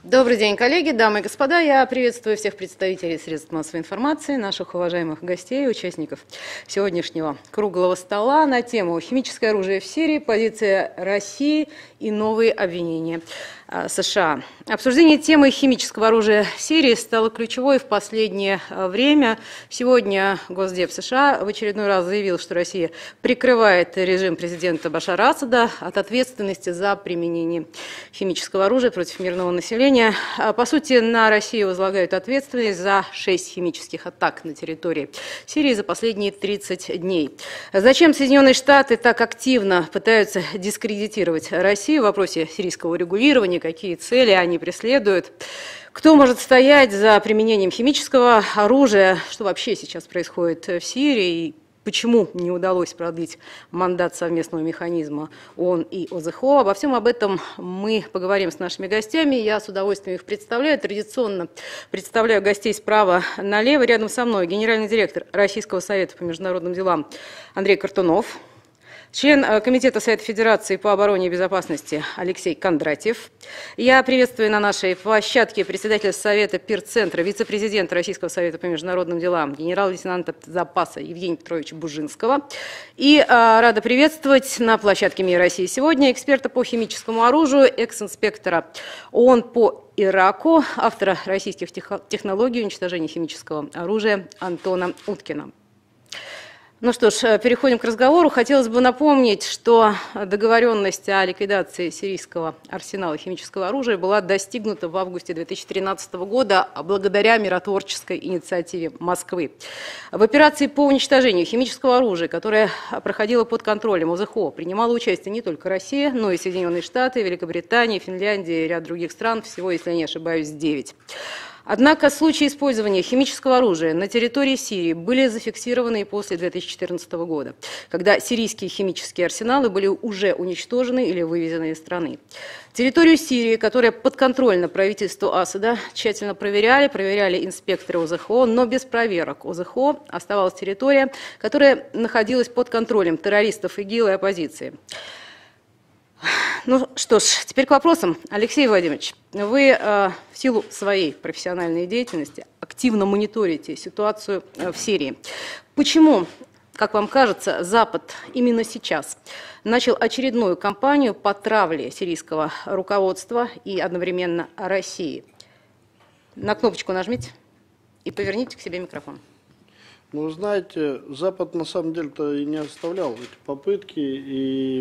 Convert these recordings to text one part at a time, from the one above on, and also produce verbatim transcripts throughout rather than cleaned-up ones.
Добрый день, коллеги, дамы и господа. Я приветствую всех представителей средств массовой информации, наших уважаемых гостей, участников сегодняшнего круглого стола на тему «Химическое оружие в Сирии. Позиция России и новые обвинения США». Обсуждение темы химического оружия в Сирии стало ключевой в последнее время. Сегодня Госдеп США в очередной раз заявил, что Россия прикрывает режим президента Башара Асада от ответственности за применение химического оружия против мирного населения. По сути, на Россию возлагают ответственность за шесть химических атак на территории Сирии за последние тридцать дней. Зачем Соединенные Штаты так активно пытаются дискредитировать Россию в вопросе сирийского урегулирования, какие цели они преследуют? Кто может стоять за применением химического оружия? Что вообще сейчас происходит в Сирии? Почему не удалось продлить мандат совместного механизма ООН и ОЗХО? Обо всем об этом мы поговорим с нашими гостями. Я с удовольствием их представляю. Традиционно представляю гостей справа налево. Рядом со мной генеральный директор Российского совета по международным делам Андрей Картунов, член Комитета Совета Федерации по обороне и безопасности Алексей Кондратьев. Я приветствую на нашей площадке председателя Совета Пир-центра, вице-президента Российского Совета по международным делам, генерал-лейтенанта запаса Евгения Петровича Бужинского. И а, рада приветствовать на площадке «Мир России» сегодня эксперта по химическому оружию, экс-инспектора ООН по Ираку, автора российских технологий уничтожения химического оружия Антона Уткина. Ну что ж, переходим к разговору. Хотелось бы напомнить, что договоренность о ликвидации сирийского арсенала химического оружия была достигнута в августе две тысячи тринадцатого года благодаря миротворческой инициативе Москвы. В операции по уничтожению химического оружия, которая проходила под контролем ОЗХО, принимала участие не только Россия, но и Соединенные Штаты, Великобритания, Финляндия и ряд других стран, всего, если я не ошибаюсь, девять. Однако случаи использования химического оружия на территории Сирии были зафиксированы и после две тысячи четырнадцатого года, когда сирийские химические арсеналы были уже уничтожены или вывезены из страны. Территорию Сирии, которая подконтрольна правительству Асада, тщательно проверяли, проверяли инспекторы ОЗХО, но без проверок. ОЗХО оставалась территория, которая находилась под контролем террористов ИГИЛ и оппозиции. Ну что ж, теперь к вопросам. Алексей Владимирович, вы э, в силу своей профессиональной деятельности активно мониторите ситуацию э, в Сирии. Почему, как вам кажется, Запад именно сейчас начал очередную кампанию по травле сирийского руководства и одновременно России? На кнопочку нажмите и поверните к себе микрофон. Ну, вы знаете, Запад на самом деле-то и не оставлял эти попытки, и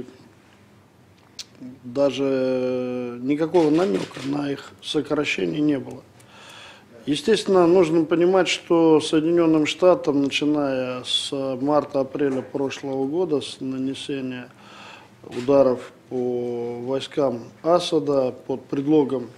даже никакого намека на их сокращение не было. Естественно, нужно понимать, что Соединенным Штатам, начиная с марта-апреля прошлого года, с нанесения ударов по войскам Асада под предлогом,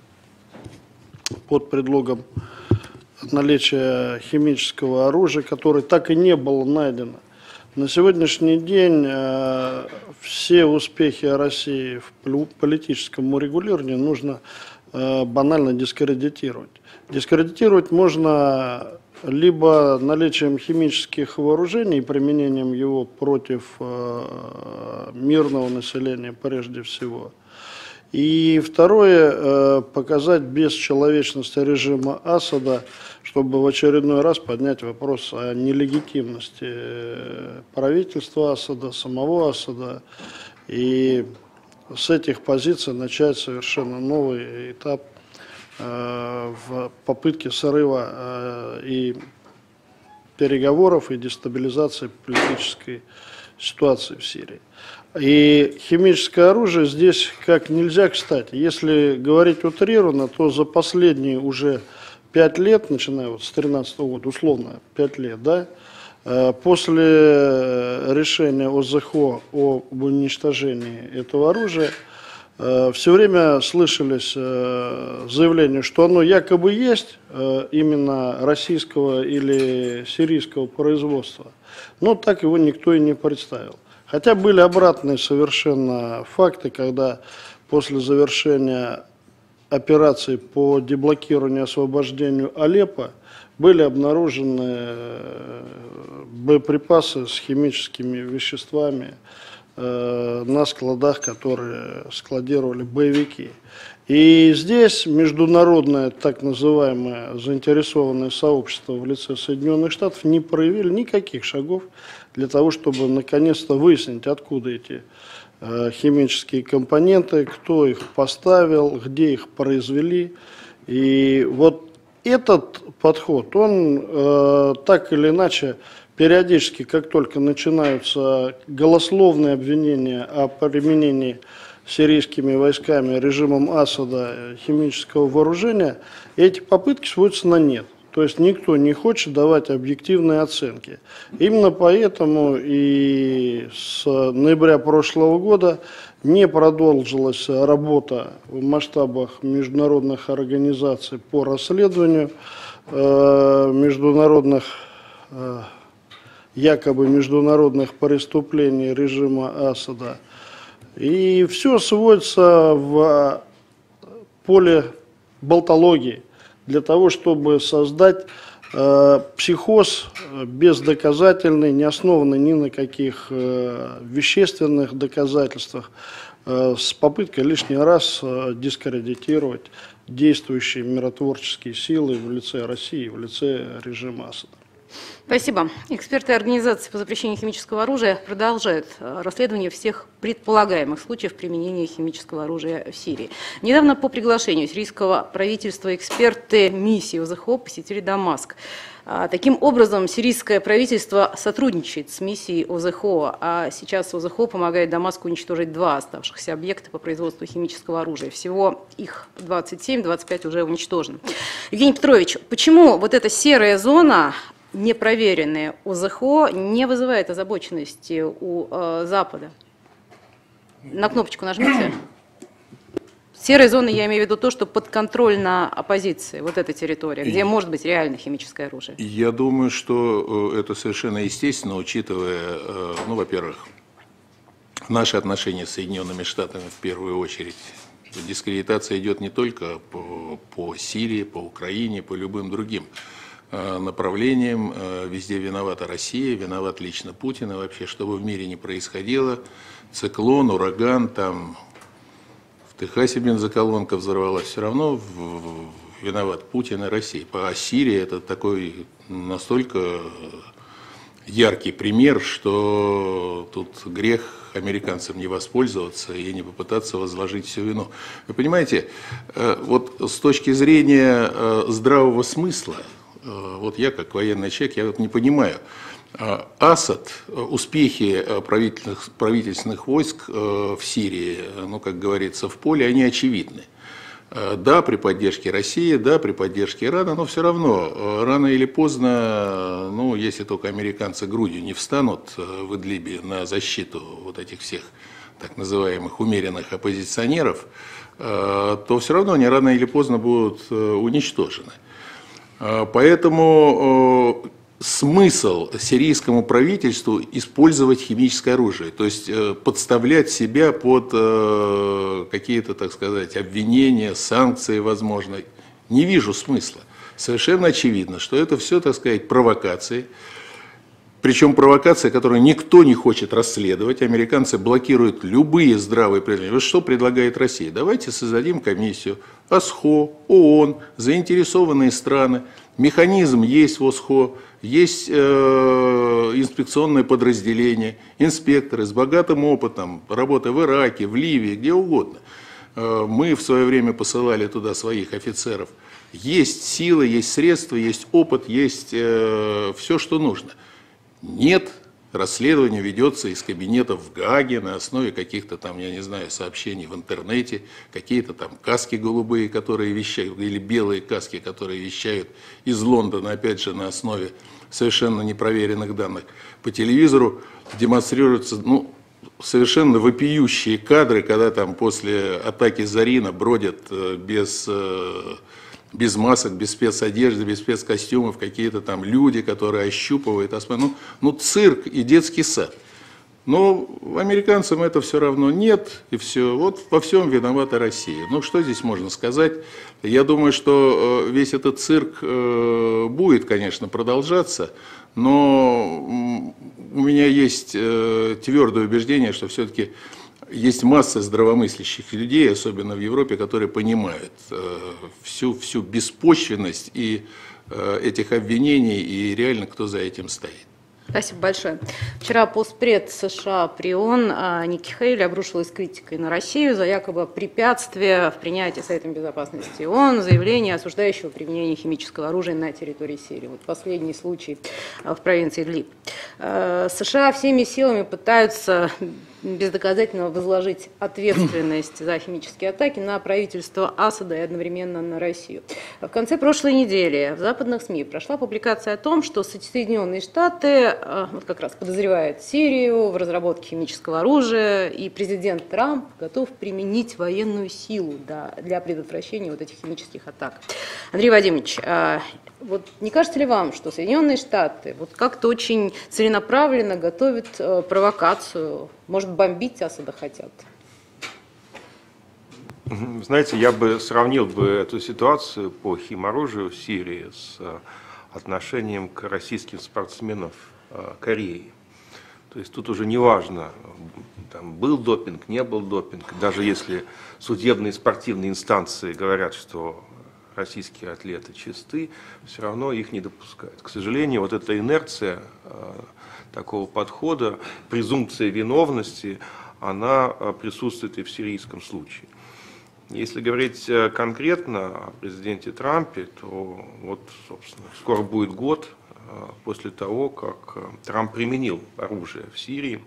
под предлогом наличия химического оружия, которое так и не было найдено, на сегодняшний день э, все успехи России в политическом урегулировании нужно э, банально дискредитировать. Дискредитировать можно либо наличием химических вооружений и применением его против э, мирного населения прежде всего. И второе, э, показать бесчеловечность режима Асада, чтобы в очередной раз поднять вопрос о нелегитимности правительства Асада, самого Асада, и с этих позиций начать совершенно новый этап э, в попытке срыва э, и переговоров, и дестабилизации политической ситуации в Сирии. И химическое оружие здесь как нельзя кстати. Если говорить утрированно, то за последние уже пять лет, начиная вот с две тысячи тринадцатого года, условно пять лет, да, после решения ОЗХО об уничтожении этого оружия, все время слышались заявления, что оно якобы есть именно российского или сирийского производства, но так его никто и не представил. Хотя были обратные совершенно факты, когда после завершения операции по деблокированию и освобождению Алеппо были обнаружены боеприпасы с химическими веществами э, на складах, которые складировали боевики. И здесь международное так называемое заинтересованное сообщество в лице Соединенных Штатов не проявили никаких шагов для того, чтобы наконец-то выяснить, откуда эти э, химические компоненты, кто их поставил, где их произвели. И вот этот подход, он э, так или иначе периодически, как только начинаются голословные обвинения о применении сирийскими войсками, режимом Асада химического вооружения, эти попытки сводятся на нет. То есть никто не хочет давать объективные оценки. Именно поэтому и с ноября прошлого года не продолжилась работа в масштабах международных организаций по расследованию э, международных, э, якобы международных преступлений режима Асада. И все сводится в поле болтологии для того, чтобы создать э, психоз бездоказательный, не основанный ни на каких э, вещественных доказательствах, э, с попыткой лишний раз э, дискредитировать действующие миротворческие силы в лице России, в лице режима Асада. Спасибо. Эксперты Организации по запрещению химического оружия продолжают расследование всех предполагаемых случаев применения химического оружия в Сирии. Недавно по приглашению сирийского правительства эксперты миссии ОЗХО посетили Дамаск. Таким образом, сирийское правительство сотрудничает с миссией ОЗХО, а сейчас ОЗХО помогает Дамаску уничтожить два оставшихся объекта по производству химического оружия. Всего их двадцать семь, двадцать пять уже уничтожено. Евгений Петрович, почему вот эта серая зона, непроверенные ОЗХО, не вызывает озабоченности у э, Запада? На кнопочку нажмите. Серой зоной я имею в виду то, что подконтрольна оппозиции, вот эта территория, где может быть реально химическое оружие. Я думаю, что это совершенно естественно, учитывая, ну, во-первых, наши отношения с Соединенными Штатами в первую очередь. Дискредитация идет не только по, по Сирии, по Украине, по любым другим направлениям. Везде виновата Россия, виноват лично Путин. И вообще, что бы в мире ни происходило, циклон, ураган, там в Техасе бензоколонка взорвалась, все равно виноват Путин и Россия. А Сирия это такой настолько яркий пример, что тут грех американцам не воспользоваться и не попытаться возложить всю вину. Вы понимаете, вот с точки зрения здравого смысла, вот я как военный человек, я вот не понимаю, Асад, успехи правительственных, правительственных войск в Сирии, ну, как говорится, в поле, они очевидны. Да, при поддержке России, да, при поддержке Ирана, но все равно, рано или поздно, ну, если только американцы грудью не встанут в Идлибе на защиту вот этих всех так называемых умеренных оппозиционеров, то все равно они рано или поздно будут уничтожены. Поэтому смысл сирийскому правительству использовать химическое оружие, то есть подставлять себя под какие-то, так сказать, обвинения, санкции, возможно, не вижу смысла. Совершенно очевидно, что это все, так сказать, провокации. Причем провокация, которую никто не хочет расследовать. Американцы блокируют любые здравые предложения. Вот что предлагает Россия? Давайте создадим комиссию. ОСХО, ООН, заинтересованные страны. Механизм есть в ОСХО, есть э, инспекционное подразделение, инспекторы с богатым опытом, работы в Ираке, в Ливии, где угодно. Э, мы в свое время посылали туда своих офицеров. Есть силы, есть средства, есть опыт, есть э, все, что нужно. Нет, расследование ведется из кабинета в Гааге на основе каких-то там, я не знаю, сообщений в интернете, какие-то там каски голубые, которые вещают, или белые каски, которые вещают из Лондона, опять же, на основе совершенно непроверенных данных. По телевизору демонстрируются, ну, совершенно вопиющие кадры, когда там после атаки Зарина бродят без... без масок, без спецодежды, без спецкостюмов, какие-то там люди, которые ощупывают, ну, ну цирк и детский сад. Но американцам это все равно нет, и все. Вот во всем виновата Россия. Ну, что здесь можно сказать? Я думаю, что весь этот цирк будет, конечно, продолжаться, но у меня есть э, твердое убеждение, что все-таки есть масса здравомыслящих людей, особенно в Европе, которые понимают э, всю, всю беспочвенность и, э, этих обвинений и реально кто за этим стоит. Спасибо большое. Вчера постпред США при ООН Ники Хейли обрушилась критикой на Россию за якобы препятствие в принятии Советом Безопасности ООН заявления, осуждающего применение химического оружия на территории Сирии. Вот последний случай в провинции Идлиб. США всеми силами пытаются бездоказательно возложить ответственность за химические атаки на правительство Асада и одновременно на Россию. В конце прошлой недели в западных СМИ прошла публикация о том, что Соединенные Штаты вот как раз подозревают Сирию в разработке химического оружия, и президент Трамп готов применить военную силу для, для предотвращения вот этих химических атак. Андрей Вадимович, вот не кажется ли вам, что Соединенные Штаты вот как-то очень целенаправленно готовят провокацию, может, бомбить Асада хотят? Знаете, я бы сравнил бы эту ситуацию по химоружию в Сирии с отношением к российским спортсменам Кореи. То есть тут уже не важно, там, был допинг, не был допинг, даже если судебные и спортивные инстанции говорят, что российские атлеты чисты, все равно их не допускают. К сожалению, вот эта инерция э, такого подхода, презумпция виновности, она э, присутствует и в сирийском случае. Если говорить э, конкретно о президенте Трампе, то вот, собственно, скоро будет год э, после того, как э, Трамп применил оружие в Сирии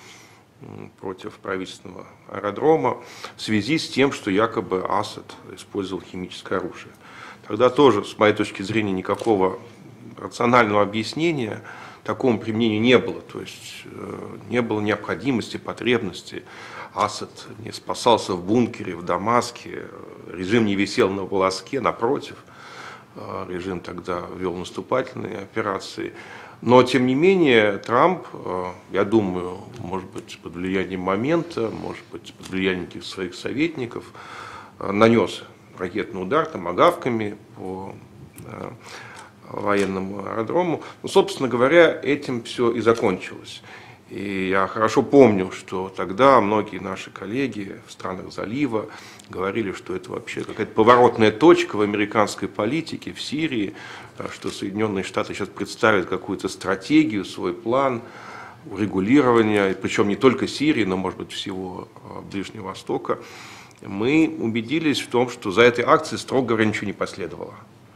против правительственного аэродрома в связи с тем, что якобы Асад использовал химическое оружие. Тогда тоже, с моей точки зрения, никакого рационального объяснения такому применению не было. То есть не было необходимости, потребности. Асад не спасался в бункере в Дамаске, режим не висел на волоске, напротив. Режим тогда вел наступательные операции. Но, тем не менее, Трамп, я думаю, может быть, под влиянием момента, может быть, под влиянием своих советников, нанес ракетный удар томагавками по военному аэродрому. Ну, собственно говоря, этим все и закончилось. И я хорошо помню, что тогда многие наши коллеги в странах залива говорили, что это вообще какая-то поворотная точка в американской политике, в Сирии, что Соединенные Штаты сейчас представят какую-то стратегию, свой план урегулирования, причем не только Сирии, но, может быть, всего Ближнего Востока. Мы убедились в том, что за этой акцией, строго говоря, ничего не последовало.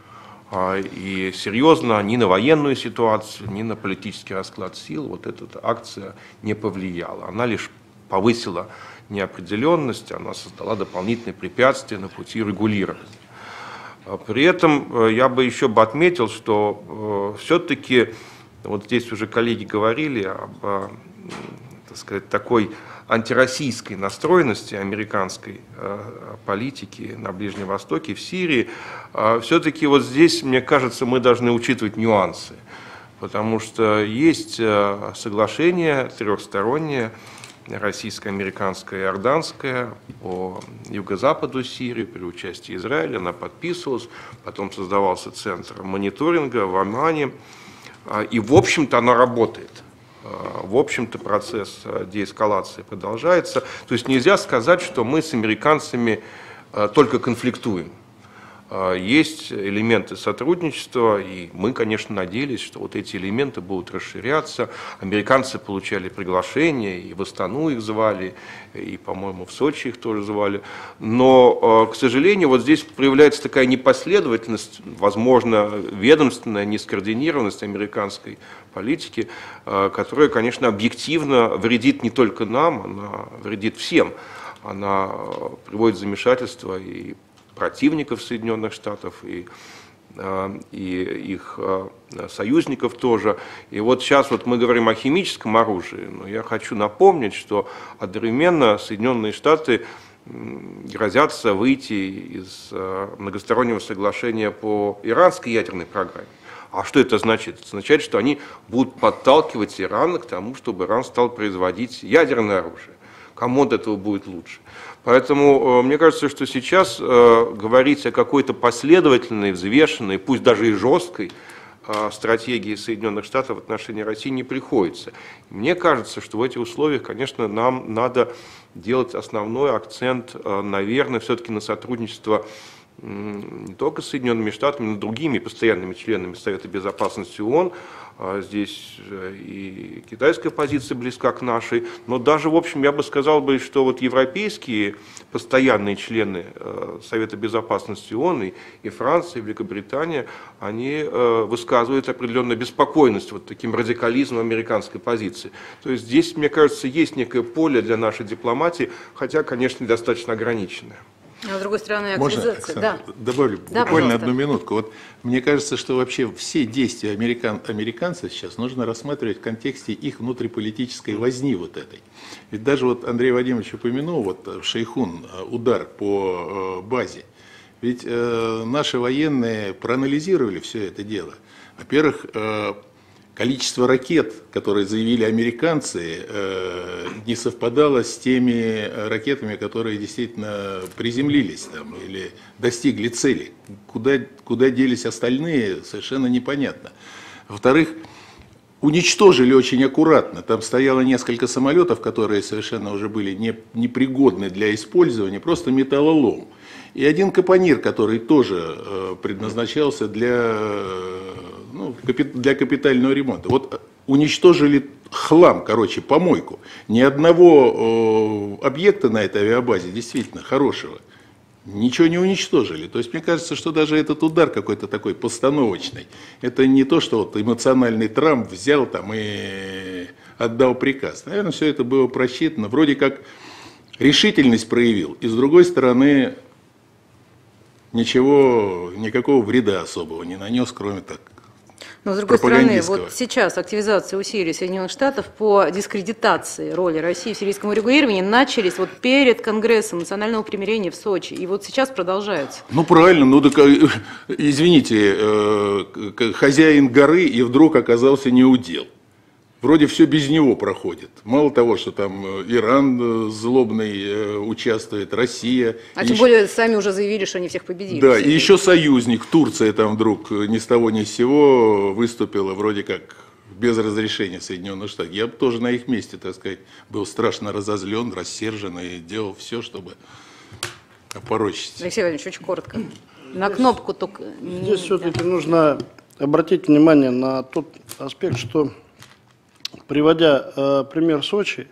И серьезно ни на военную ситуацию, ни на политический расклад сил вот эта акция не повлияла. Она лишь повысила неопределенность, она создала дополнительные препятствия на пути регулирования. При этом я бы еще бы отметил, что все-таки, вот здесь уже коллеги говорили об, так сказать, такой антироссийской настроенности американской политики на Ближнем Востоке, в Сирии, все-таки вот здесь, мне кажется, мы должны учитывать нюансы, потому что есть соглашение трехстороннее, российско-американское и иорданское по юго-западу Сирии при участии Израиля, она подписывалась, потом создавался центр мониторинга в Омане, и в общем-то она работает. В общем-то процесс деэскалации продолжается. То есть нельзя сказать, что мы с американцами только конфликтуем. Есть элементы сотрудничества, и мы, конечно, надеялись, что вот эти элементы будут расширяться. Американцы получали приглашения, и в Астану их звали, и, по-моему, в Сочи их тоже звали. Но, к сожалению, вот здесь проявляется такая непоследовательность, возможно, ведомственная нескоординированность американской политики, которая, конечно, объективно вредит не только нам, она вредит всем. Она приводит в замешательство и противников Соединенных Штатов, и, и их союзников тоже. И вот сейчас вот мы говорим о химическом оружии, но я хочу напомнить, что одновременно Соединенные Штаты грозятся выйти из многостороннего соглашения по иранской ядерной программе. А что это значит? Это означает, что они будут подталкивать Иран к тому, чтобы Иран стал производить ядерное оружие. Кому от этого будет лучше? Поэтому мне кажется, что сейчас говорить о какой-то последовательной, взвешенной, пусть даже и жесткой стратегии Соединенных Штатов в отношении России не приходится. Мне кажется, что в этих условиях, конечно, нам надо делать основной акцент, наверное, все-таки на сотрудничество не только с Соединенными Штатами, но и другими постоянными членами Совета Безопасности ООН. Здесь и китайская позиция близка к нашей, но даже, в общем, я бы сказал, бы, что вот европейские постоянные члены Совета Безопасности ООН, и, и Франция, и Великобритания, они высказывают определенную беспокойность вот таким радикализмом американской позиции. То есть здесь, мне кажется, есть некое поле для нашей дипломатии, хотя, конечно, недостаточно ограниченное. А с другой стороны, Можно, активизация. Оксана, Да. добавлю Да, буквально пожалуйста. одну минутку. Вот мне кажется, что вообще все действия американ, американцев сейчас нужно рассматривать в контексте их внутриполитической возни вот этой. Ведь даже вот Андрей Вадимович упомянул вот в Шейхун удар по э, базе. Ведь э, наши военные проанализировали все это дело. Во-первых, э, количество ракет, которые заявили американцы, не совпадало с теми ракетами, которые действительно приземлились там или достигли цели. Куда, куда делись остальные, совершенно непонятно. Во-вторых, уничтожили очень аккуратно. Там стояло несколько самолетов, которые совершенно уже были не, непригодны для использования, просто металлолом. И один капонир, который тоже предназначался для... Ну, для капитального ремонта. Вот уничтожили хлам, короче, помойку. Ни одного э, объекта на этой авиабазе действительно хорошего ничего не уничтожили. То есть мне кажется, что даже этот удар какой-то такой постановочный, это не то, что вот эмоциональный Трамп взял там и отдал приказ. Наверное, все это было просчитано. Вроде как решительность проявил. И с другой стороны, ничего, никакого вреда особого не нанес, кроме так. Но, с другой стороны, вот сейчас активизация усилий Соединенных Штатов по дискредитации роли России в сирийском урегулировании начались вот перед Конгрессом национального примирения в Сочи. И вот сейчас продолжаются. Ну, правильно. Ну, так, извините, хозяин горы и вдруг оказался неудел. Вроде все без него проходит. Мало того, что там Иран злобный участвует, Россия. А тем еще... более сами уже заявили, что они всех победили. Да, и еще союзник, Турция там вдруг ни с того ни с сего выступила вроде как без разрешения Соединенных Штатов. Я бы тоже на их месте, так сказать, был страшно разозлен, рассержен и делал все, чтобы опорочить. Алексей Владимирович, очень коротко. На кнопку только... Здесь все-таки нужно обратить внимание на тот аспект, что... Приводя э, пример Сочи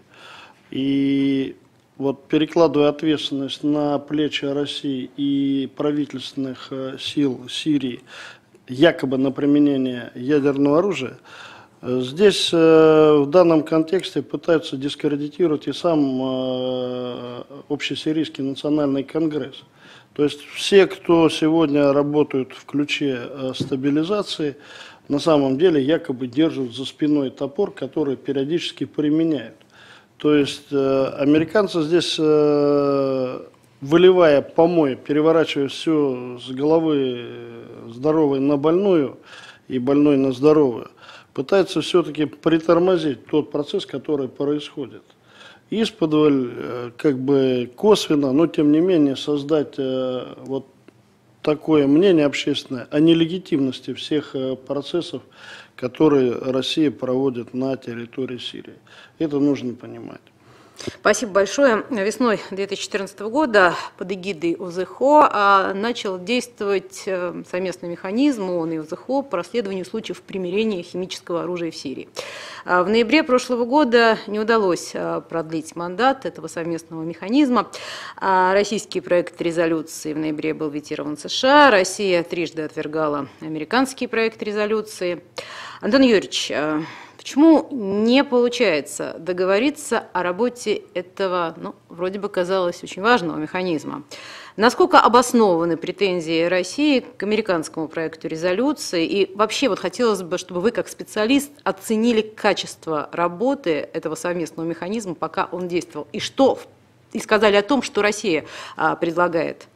и вот перекладывая ответственность на плечи России и правительственных э, сил Сирии, якобы на применение ядерного оружия, э, здесь э, в данном контексте пытаются дискредитировать и сам э, Общесирийский национальный конгресс. То есть все, кто сегодня работают в ключе э, стабилизации, на самом деле якобы держат за спиной топор, который периодически применяют. То есть э, американцы здесь, э, выливая помой, переворачивая все с головы здоровой на больную и больной на здоровую, пытаются все-таки притормозить тот процесс, который происходит. Исподволь, э, как бы косвенно, но тем не менее создать э, вот такое мнение общественное о нелегитимности всех процессов, которые Россия проводит на территории Сирии. Это нужно понимать. Спасибо большое. Весной две тысячи четырнадцатого года под эгидой о зэ эх о начал действовать совместный механизм ООН и о зэ эх о по расследованию случаев применения химического оружия в Сирии. В ноябре прошлого года не удалось продлить мандат этого совместного механизма. Российский проект резолюции в ноябре был ветирован США. Россия трижды отвергала американский проект резолюции. Антон Юрьевич, почему не получается договориться о работе этого, ну, вроде бы казалось, очень важного механизма? Насколько обоснованы претензии России к американскому проекту резолюции? И вообще вот хотелось бы, чтобы вы как специалист оценили качество работы этого совместного механизма, пока он действовал. И что, и сказали о том, что Россия а, предлагает.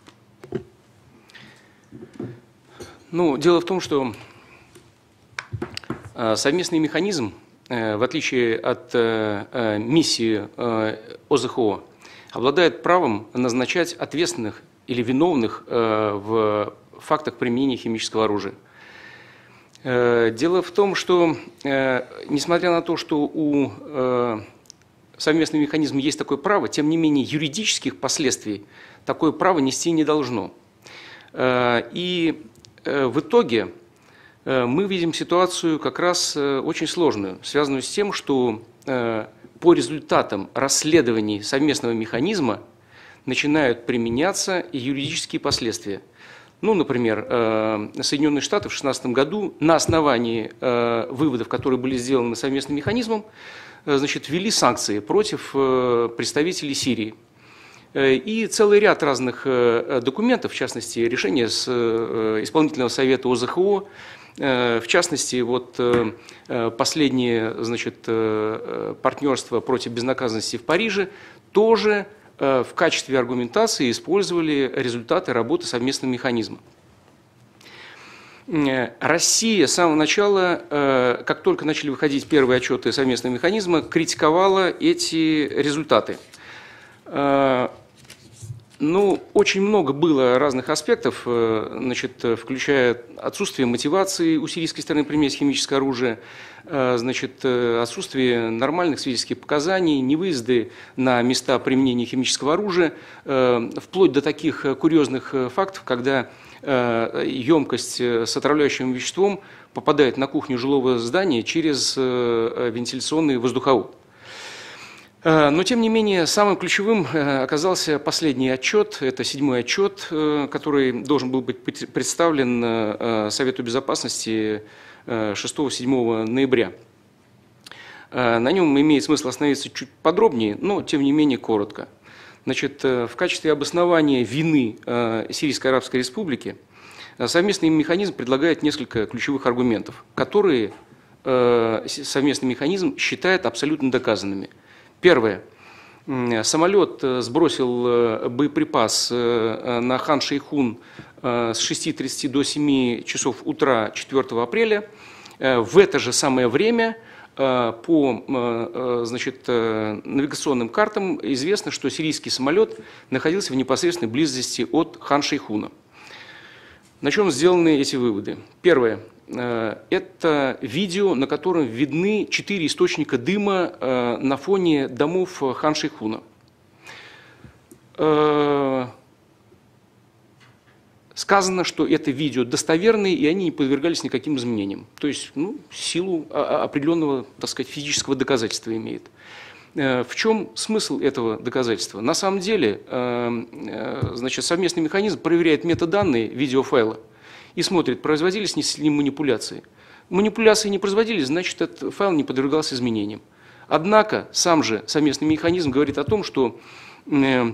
Ну, дело в том, что а, совместный механизм, в отличие от э, миссии э, о зэ эх о, обладает правом назначать ответственных или виновных э, в фактах применения химического оружия. Дело в том, что, несмотря на то, что у совместного механизма есть такое право, тем не менее юридических последствий такое право нести не должно. И в итоге мы видим ситуацию как раз очень сложную, связанную с тем, что по результатам расследований совместного механизма начинают применяться и юридические последствия. Ну, например, Соединенные Штаты в две тысячи шестнадцатом году на основании выводов, которые были сделаны совместным механизмом, значит, ввели санкции против представителей Сирии. И целый ряд разных документов, в частности, решение с исполнительного совета ОЗХО, в частности, вот последнее, значит, партнерство против безнаказанности в Париже, тоже в качестве аргументации использовали результаты работы совместного механизма. Россия с самого начала, как только начали выходить первые отчеты совместного механизма, критиковала эти результаты. Ну, очень много было разных аспектов, значит, включая отсутствие мотивации у сирийской стороны применять химическое оружие, значит, отсутствие нормальных свидетельских показаний, невыезды на места применения химического оружия, вплоть до таких курьезных фактов, когда емкость с отравляющим веществом попадает на кухню жилого здания через вентиляционный воздуховод. Но, тем не менее, самым ключевым оказался последний отчет, это седьмой отчет, который должен был быть представлен Совету Безопасности шестого-седьмого ноября. На нем имеет смысл остановиться чуть подробнее, но, тем не менее, коротко. Значит, в качестве обоснования вины Сирийской Арабской Республики совместный механизм предлагает несколько ключевых аргументов, которые совместный механизм считает абсолютно доказанными. Первое. Самолет сбросил боеприпас на Хан-Шейхун с шести тридцати до семи часов утра четвёртого апреля. В это же самое время по, значит, навигационным картам известно, что сирийский самолет находился в непосредственной близости от Хан-Шейхуна. На чем сделаны эти выводы? Первое. Это видео, на котором видны четыре источника дыма на фоне домов Хан-Шейхуна. Сказано, что это видео достоверные, и они не подвергались никаким изменениям. То есть, ну, силу определенного, так сказать, физического доказательства имеет. В чем смысл этого доказательства? На самом деле, значит, совместный механизм проверяет метаданные видеофайла и смотрит, производились ли с ним манипуляции. Манипуляции не производились, значит, этот файл не подвергался изменениям. Однако сам же совместный механизм говорит о том, что э,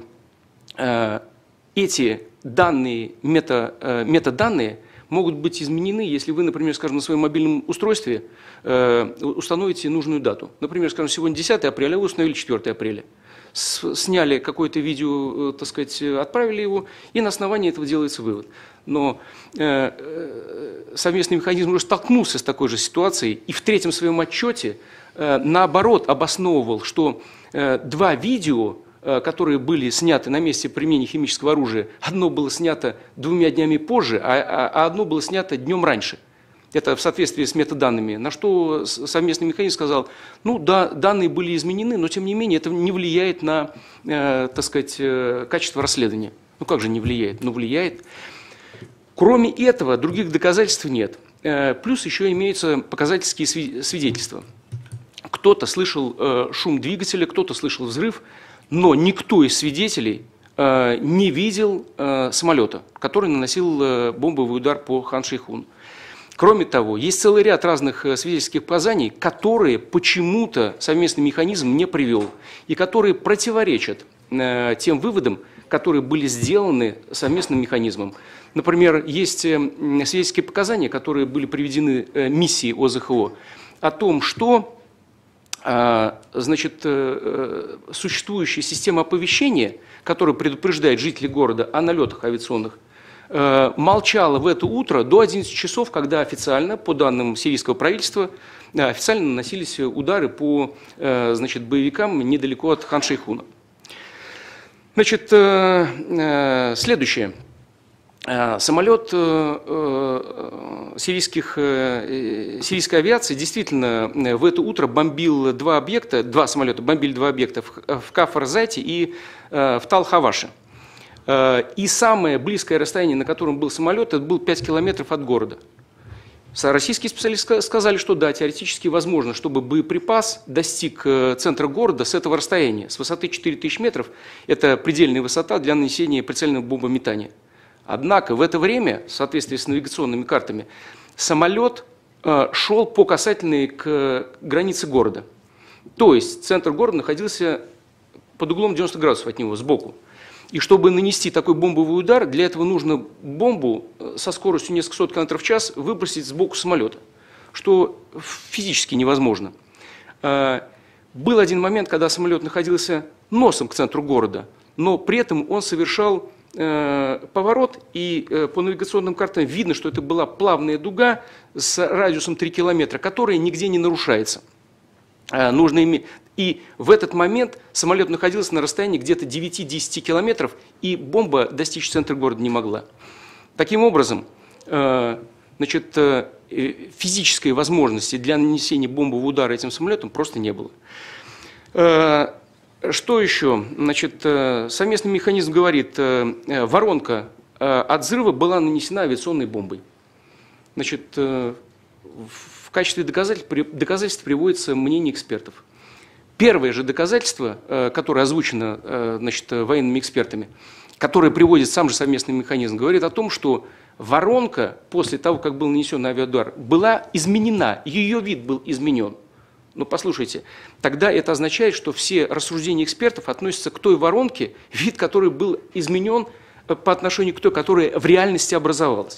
э, эти данные, мета, э, метаданные могут быть изменены, если вы, например, скажем, на своем мобильном устройстве э, установите нужную дату. Например, скажем, сегодня десятое апреля, а вы установили четвёртое апреля. Сняли какое-то видео, так сказать, отправили его, и на основании этого делается вывод. Но э, э, совместный механизм уже столкнулся с такой же ситуацией, и в третьем своем отчете э, наоборот обосновывал, что э, два видео, э, которые были сняты на месте применения химического оружия, одно было снято двумя днями позже, а, а, а одно было снято днем раньше. Это в соответствии с метаданными. На что совместный механизм сказал, ну да, данные были изменены, но тем не менее это не влияет на, э, так сказать, э, качество расследования. Ну как же не влияет? Ну влияет. Кроме этого, других доказательств нет. Э, плюс еще имеются показательские свидетельства. Кто-то слышал э, шум двигателя, кто-то слышал взрыв, но никто из свидетелей э, не видел э, самолета, который наносил э, бомбовый удар по Хан-Шейхуну. Кроме того, есть целый ряд разных свидетельских показаний, которые почему-то совместный механизм не привел и которые противоречат э, тем выводам, которые были сделаны совместным механизмом. Например, есть свидетельские показания, которые были приведены э, миссией ОЗХО, о том, что э, значит, э, существующая система оповещения, которая предупреждает жителей города о налетах авиационных, молчала в это утро до одиннадцати часов, когда официально, по данным сирийского правительства, официально наносились удары по, значит, боевикам недалеко от Хан-Шейхуна. Значит, следующее. Самолет сирийских, сирийской авиации действительно в это утро бомбил два объекта, два самолета бомбили два объекта в Кафр-Зайте и в Тал-Хаваше. И самое близкое расстояние, на котором был самолет, это был пять километров от города. Российские специалисты сказали, что да, теоретически возможно, чтобы боеприпас достиг центра города с этого расстояния, с высоты четыре тысячи метров. Это предельная высота для нанесения прицельного бомбометания. Однако в это время, в соответствии с навигационными картами, самолет шел по касательной к границе города. То есть центр города находился под углом девяносто градусов от него, сбоку. И чтобы нанести такой бомбовый удар, для этого нужно бомбу со скоростью несколько сот километров в час выбросить сбоку самолета, что физически невозможно. Был один момент, когда самолет находился носом к центру города, но при этом он совершал поворот, и по навигационным картам видно, что это была плавная дуга с радиусом три километра, которая нигде не нарушается. Нужно иметь... И в этот момент самолет находился на расстоянии где-то девяти-десяти километров, и бомба достичь центра города не могла. Таким образом, значит, физической возможности для нанесения бомбового удара этим самолетом просто не было. Что еще? Значит, совместный механизм говорит, воронка от взрыва была нанесена авиационной бомбой. Значит, в качестве доказательств, доказательств приводится мнение экспертов. Первое же доказательство, которое озвучено, значит, военными экспертами, которое приводит сам же совместный механизм, говорит о том, что воронка после того, как был нанесен авиаудар, была изменена, ее вид был изменен. Ну, послушайте, тогда это означает, что все рассуждения экспертов относятся к той воронке, вид которой был изменен по отношению к той, которая в реальности образовалась.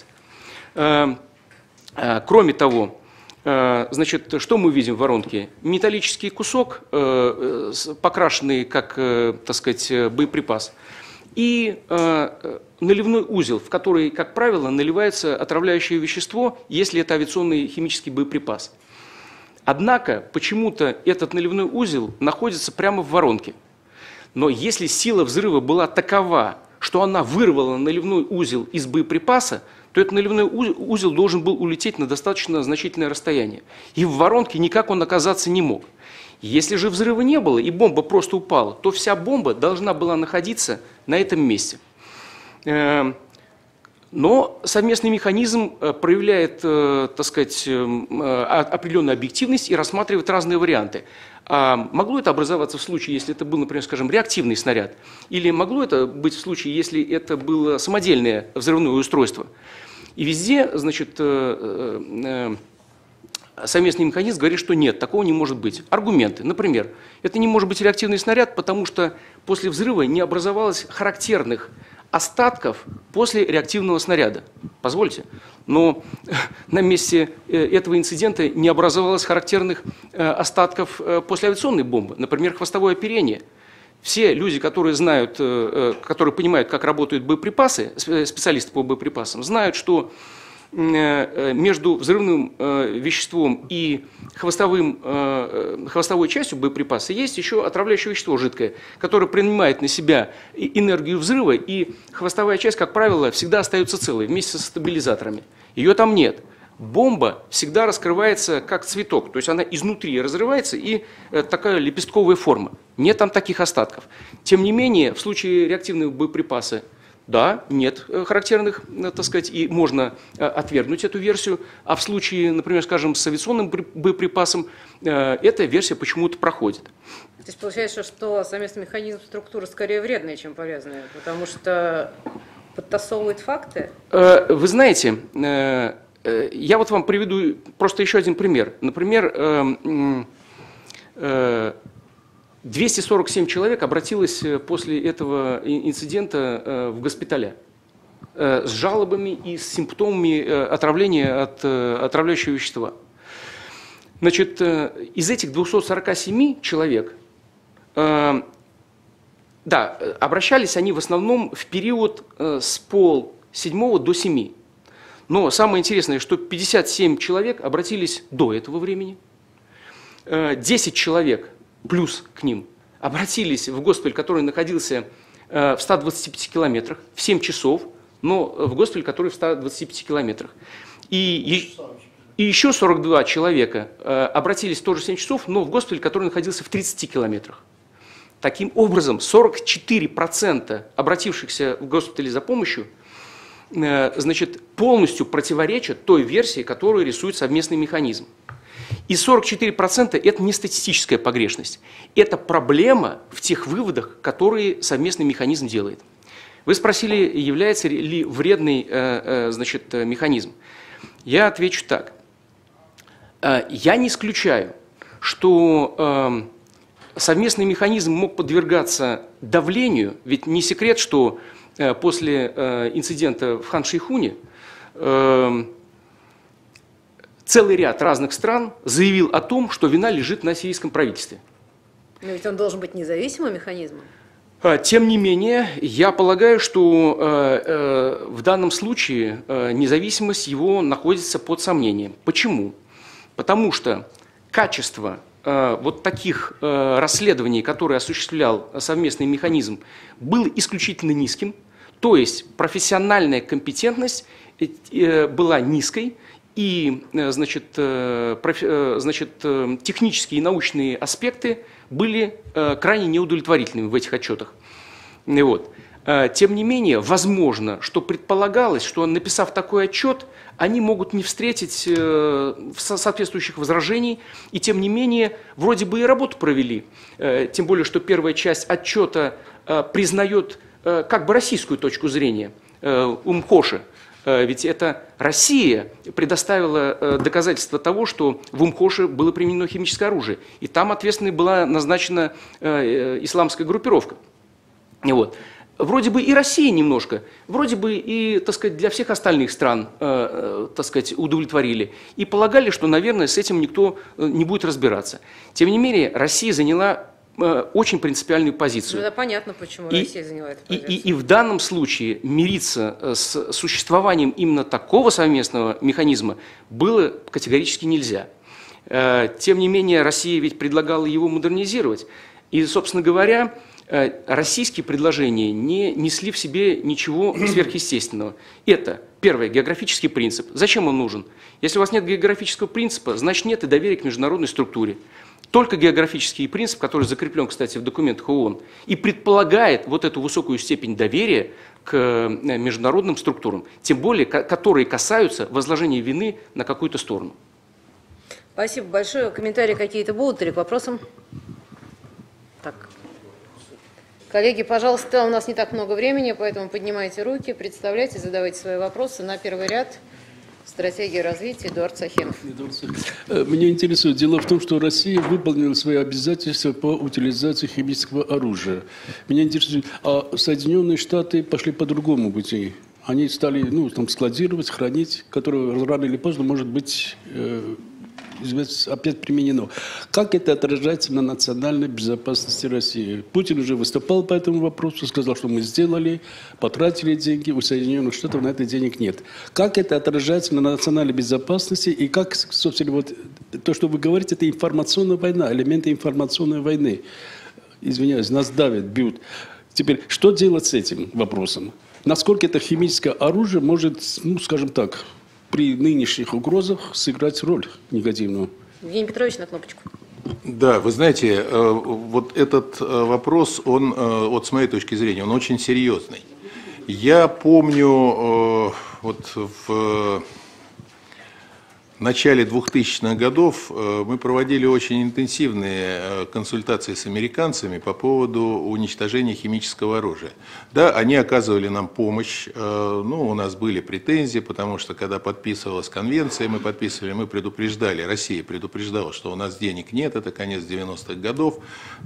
Кроме того, значит, что мы видим в воронке? Металлический кусок, покрашенный как, так сказать, боеприпас, и наливной узел, в который, как правило, наливается отравляющее вещество, если это авиационный химический боеприпас. Однако, почему-то этот наливной узел находится прямо в воронке. Но если сила взрыва была такова, что она вырвала наливной узел из боеприпаса, то этот наливной узел должен был улететь на достаточно значительное расстояние. И в воронке никак он оказаться не мог. Если же взрыва не было и бомба просто упала, то вся бомба должна была находиться на этом месте. Но совместный механизм проявляет, так сказать, определенную объективность и рассматривает разные варианты. А могло это образоваться в случае, если это был, например, скажем, реактивный снаряд? Или могло это быть в случае, если это было самодельное взрывное устройство? И везде, значит, совместный механизм говорит, что нет, такого не может быть. Аргументы. Например, это не может быть реактивный снаряд, потому что после взрыва не образовалось характерных остатков после реактивного снаряда. Позвольте, но на месте этого инцидента не образовалось характерных остатков после авиационной бомбы, например, хвостовое оперение. Все люди, которые знают, которые понимают, как работают боеприпасы, специалисты по боеприпасам, знают, что между взрывным веществом и хвостовым, хвостовой частью боеприпаса есть еще отравляющее вещество жидкое, которое принимает на себя энергию взрыва, и хвостовая часть, как правило, всегда остается целой вместе со стабилизаторами. Ее там нет. Бомба всегда раскрывается как цветок, то есть она изнутри разрывается, и такая лепестковая форма. Нет там таких остатков. Тем не менее, в случае реактивного боеприпаса, да, нет характерных, так сказать, и можно отвергнуть эту версию. А в случае, например, скажем, с авиационным боеприпасом, эта версия почему-то проходит. То есть получается, что совместный механизм структуры скорее вредный, чем полезный, потому что подтасовывает факты? Вы знаете, я вот вам приведу просто еще один пример. Например, двести сорок семь человек обратилось после этого инцидента в госпиталя с жалобами и с симптомами отравления от отравляющего вещества. Значит, из этих двухсот сорока семи человек, да, обращались они в основном в период с пол седьмого до семи. Но самое интересное, что пятьдесят семь человек обратились до этого времени, десять человек плюс к ним обратились в госпиталь, который находился в ста двадцати пяти километрах, в семь часов, но в госпитале, который в ста двадцати пяти километрах. И, и еще сорок два человека обратились тоже в семь часов, но в госпитале, который находился в тридцати километрах. Таким образом, сорок четыре процента обратившихся в госпитале за помощью, значит, полностью противоречат той версии, которую рисует совместный механизм. И сорок четыре процента это не статистическая погрешность, это проблема в тех выводах, которые совместный механизм делает. Вы спросили, является ли вредный значит, механизм. Я отвечу так. Я не исключаю, что совместный механизм мог подвергаться давлению, ведь не секрет, что после инцидента в Хан-Шейхуне целый ряд разных стран заявил о том, что вина лежит на сирийском правительстве. Но ведь он должен быть независимым механизмом. Тем не менее, я полагаю, что э, э, в данном случае э, независимость его находится под сомнением. Почему? Потому что качество э, вот таких э, расследований, которые осуществлял совместный механизм, было исключительно низким, то есть профессиональная компетентность э, была низкой, и значит, э, профи, э, значит, э, технические и научные аспекты были э, крайне неудовлетворительными в этих отчетах. И вот. э, тем не менее, возможно, что предполагалось, что написав такой отчет, они могут не встретить э, соответствующих возражений, и тем не менее, вроде бы и работу провели. Э, тем более, что первая часть отчета э, признает э, как бы российскую точку зрения э, УМХОШа. Ведь это Россия предоставила доказательства того, что в УМХОШе было применено химическое оружие. И там ответственной была назначена исламская группировка. Вот. Вроде бы и Россия немножко, вроде бы и, так сказать, для всех остальных стран, так сказать, удовлетворили. И полагали, что, наверное, с этим никто не будет разбираться. Тем не менее, Россия заняла очень принципиальную позицию. Ну, это понятно, почему и, Россия заняла эту позицию. И, и, и в данном случае мириться с существованием именно такого совместного механизма было категорически нельзя. Тем не менее, Россия ведь предлагала его модернизировать. И, собственно говоря, российские предложения не несли в себе ничего сверхъестественного. Это, первое, географический принцип. Зачем он нужен? Если у вас нет географического принципа, значит нет и доверия к международной структуре. Только географический принцип, который закреплен, кстати, в документах ООН, и предполагает вот эту высокую степень доверия к международным структурам, тем более, которые касаются возложения вины на какую-то сторону. Спасибо большое. Комментарии какие-то будут или к вопросам? Так. Коллеги, пожалуйста, у нас не так много времени, поэтому поднимайте руки, представляйте, задавайте свои вопросы. На первый ряд стратегия развития Эдуард Сахенов. Меня интересует. Дело в том, что Россия выполнила свои обязательства по утилизации химического оружия. Меня интересует, а Соединенные Штаты пошли по другому пути. Они стали ну, там, складировать, хранить, которое рано или поздно может быть э, опять применено. Как это отражается на национальной безопасности России? Путин уже выступал по этому вопросу, сказал, что мы сделали, потратили деньги, у Соединенных Штатов на это денег нет. Как это отражается на национальной безопасности и как, собственно, вот то, что вы говорите, это информационная война, элементы информационной войны. Извиняюсь, нас давят, бьют. Теперь, что делать с этим вопросом? Насколько это химическое оружие может, ну, скажем так, при нынешних угрозах сыграть роль негативную? Евгений Петрович, на кнопочку. Да, вы знаете, вот этот вопрос, он, вот с моей точки зрения, он очень серьезный. Я помню, вот в начале двухтысячных годов мы проводили очень интенсивные консультации с американцами по поводу уничтожения химического оружия. Да, они оказывали нам помощь, ну, у нас были претензии, потому что когда подписывалась конвенция, мы подписывали, мы предупреждали, Россия предупреждала, что у нас денег нет, это конец девяностых годов,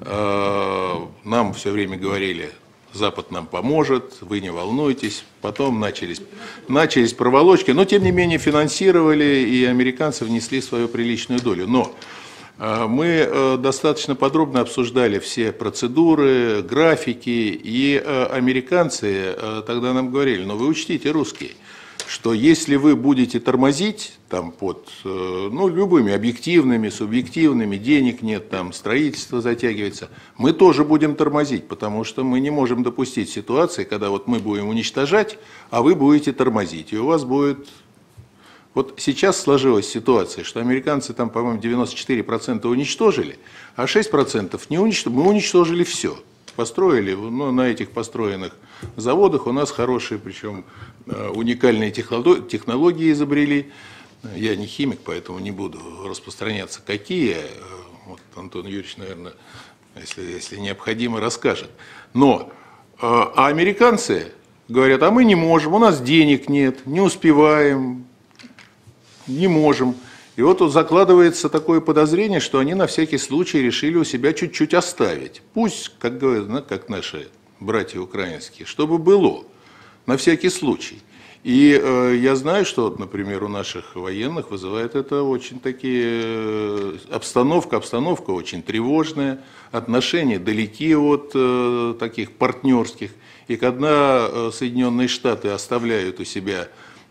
нам все время говорили: Запад нам поможет, вы не волнуйтесь. Потом начались, начались проволочки, но тем не менее финансировали, и американцы внесли свою приличную долю. Но э, мы э, достаточно подробно обсуждали все процедуры, графики, и э, американцы э, тогда нам говорили: но вы учтите, русские, что если вы будете тормозить там под ну, любыми объективными, субъективными, денег нет, там строительство затягивается, мы тоже будем тормозить, потому что мы не можем допустить ситуации, когда вот мы будем уничтожать, а вы будете тормозить, и у вас будет... Вот сейчас сложилась ситуация, что американцы там, по-моему, девяносто четыре процента уничтожили, а шесть процентов не уничтожили, мы уничтожили все. Построили, ну, на этих построенных заводах у нас хорошие, причем уникальные технологии изобрели. Я не химик, поэтому не буду распространяться, какие. Вот Антон Юрьевич, наверное, если, если необходимо, расскажет. Но а американцы говорят, а мы не можем, у нас денег нет, не успеваем, не можем. И вот тут закладывается такое подозрение, что они на всякий случай решили у себя чуть-чуть оставить. Пусть, как говорят, как наши братья украинские, чтобы было, на всякий случай. И э, я знаю, что, вот, например, у наших военных вызывает это очень такие... Э, обстановка, обстановка очень тревожная, отношения далеки от э, таких партнерских. И когда э, Соединенные Штаты оставляют у себя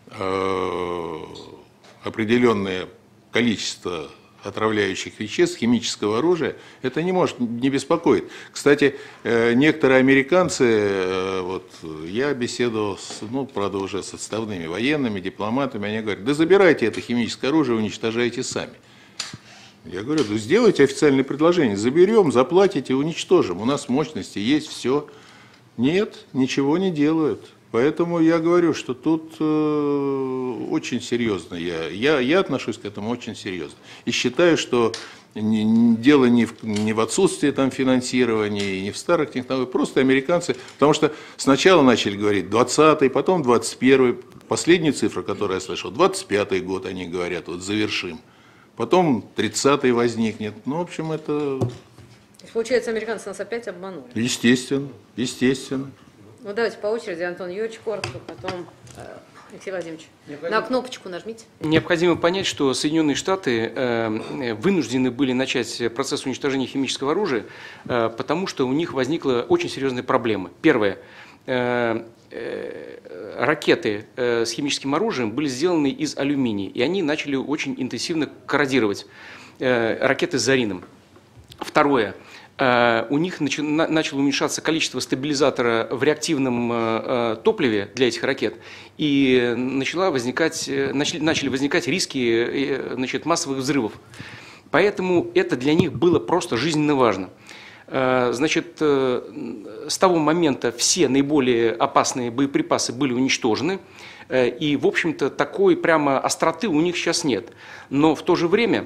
э, определенные количество отравляющих веществ, химического оружия, это не может не беспокоить. Кстати, некоторые американцы, вот я беседовал, с, ну, правда, уже с отставными военными, дипломатами, они говорят, да забирайте это химическое оружие, уничтожайте сами. Я говорю, да сделайте официальное предложение, заберем, заплатите, уничтожим, у нас мощности есть, все. Нет, ничего не делают. Поэтому я говорю, что тут э, очень серьезно, я, я, я отношусь к этому очень серьезно. И считаю, что не, не, дело не в, не в отсутствии там, финансирования, не в старых технологиях, просто американцы, потому что сначала начали говорить двадцатый, потом двадцать первый, последняя цифра, которую я слышал, двадцать пятый год они говорят, вот завершим, потом тридцатый возникнет, ну, в общем, это... Получается, американцы нас опять обманули? Естественно, естественно. Ну, давайте по очереди, Антон Юрьевич, коротко, потом э, Алексей Владимирович. На кнопочку нажмите. Необходимо понять, что Соединенные Штаты э, вынуждены были начать процесс уничтожения химического оружия, э, потому что у них возникла очень серьезная проблема. Первое. Э, э, ракеты э, с химическим оружием были сделаны из алюминия, и они начали очень интенсивно корродировать э, ракеты с зарином. Второе. У них начало уменьшаться количество стабилизатора в реактивном топливе для этих ракет, и начала возникать, начали, начали возникать риски, значит, массовых взрывов. Поэтому это для них было просто жизненно важно. Значит, с того момента все наиболее опасные боеприпасы были уничтожены, и, в общем-то, такой прямо остроты у них сейчас нет. Но в то же время...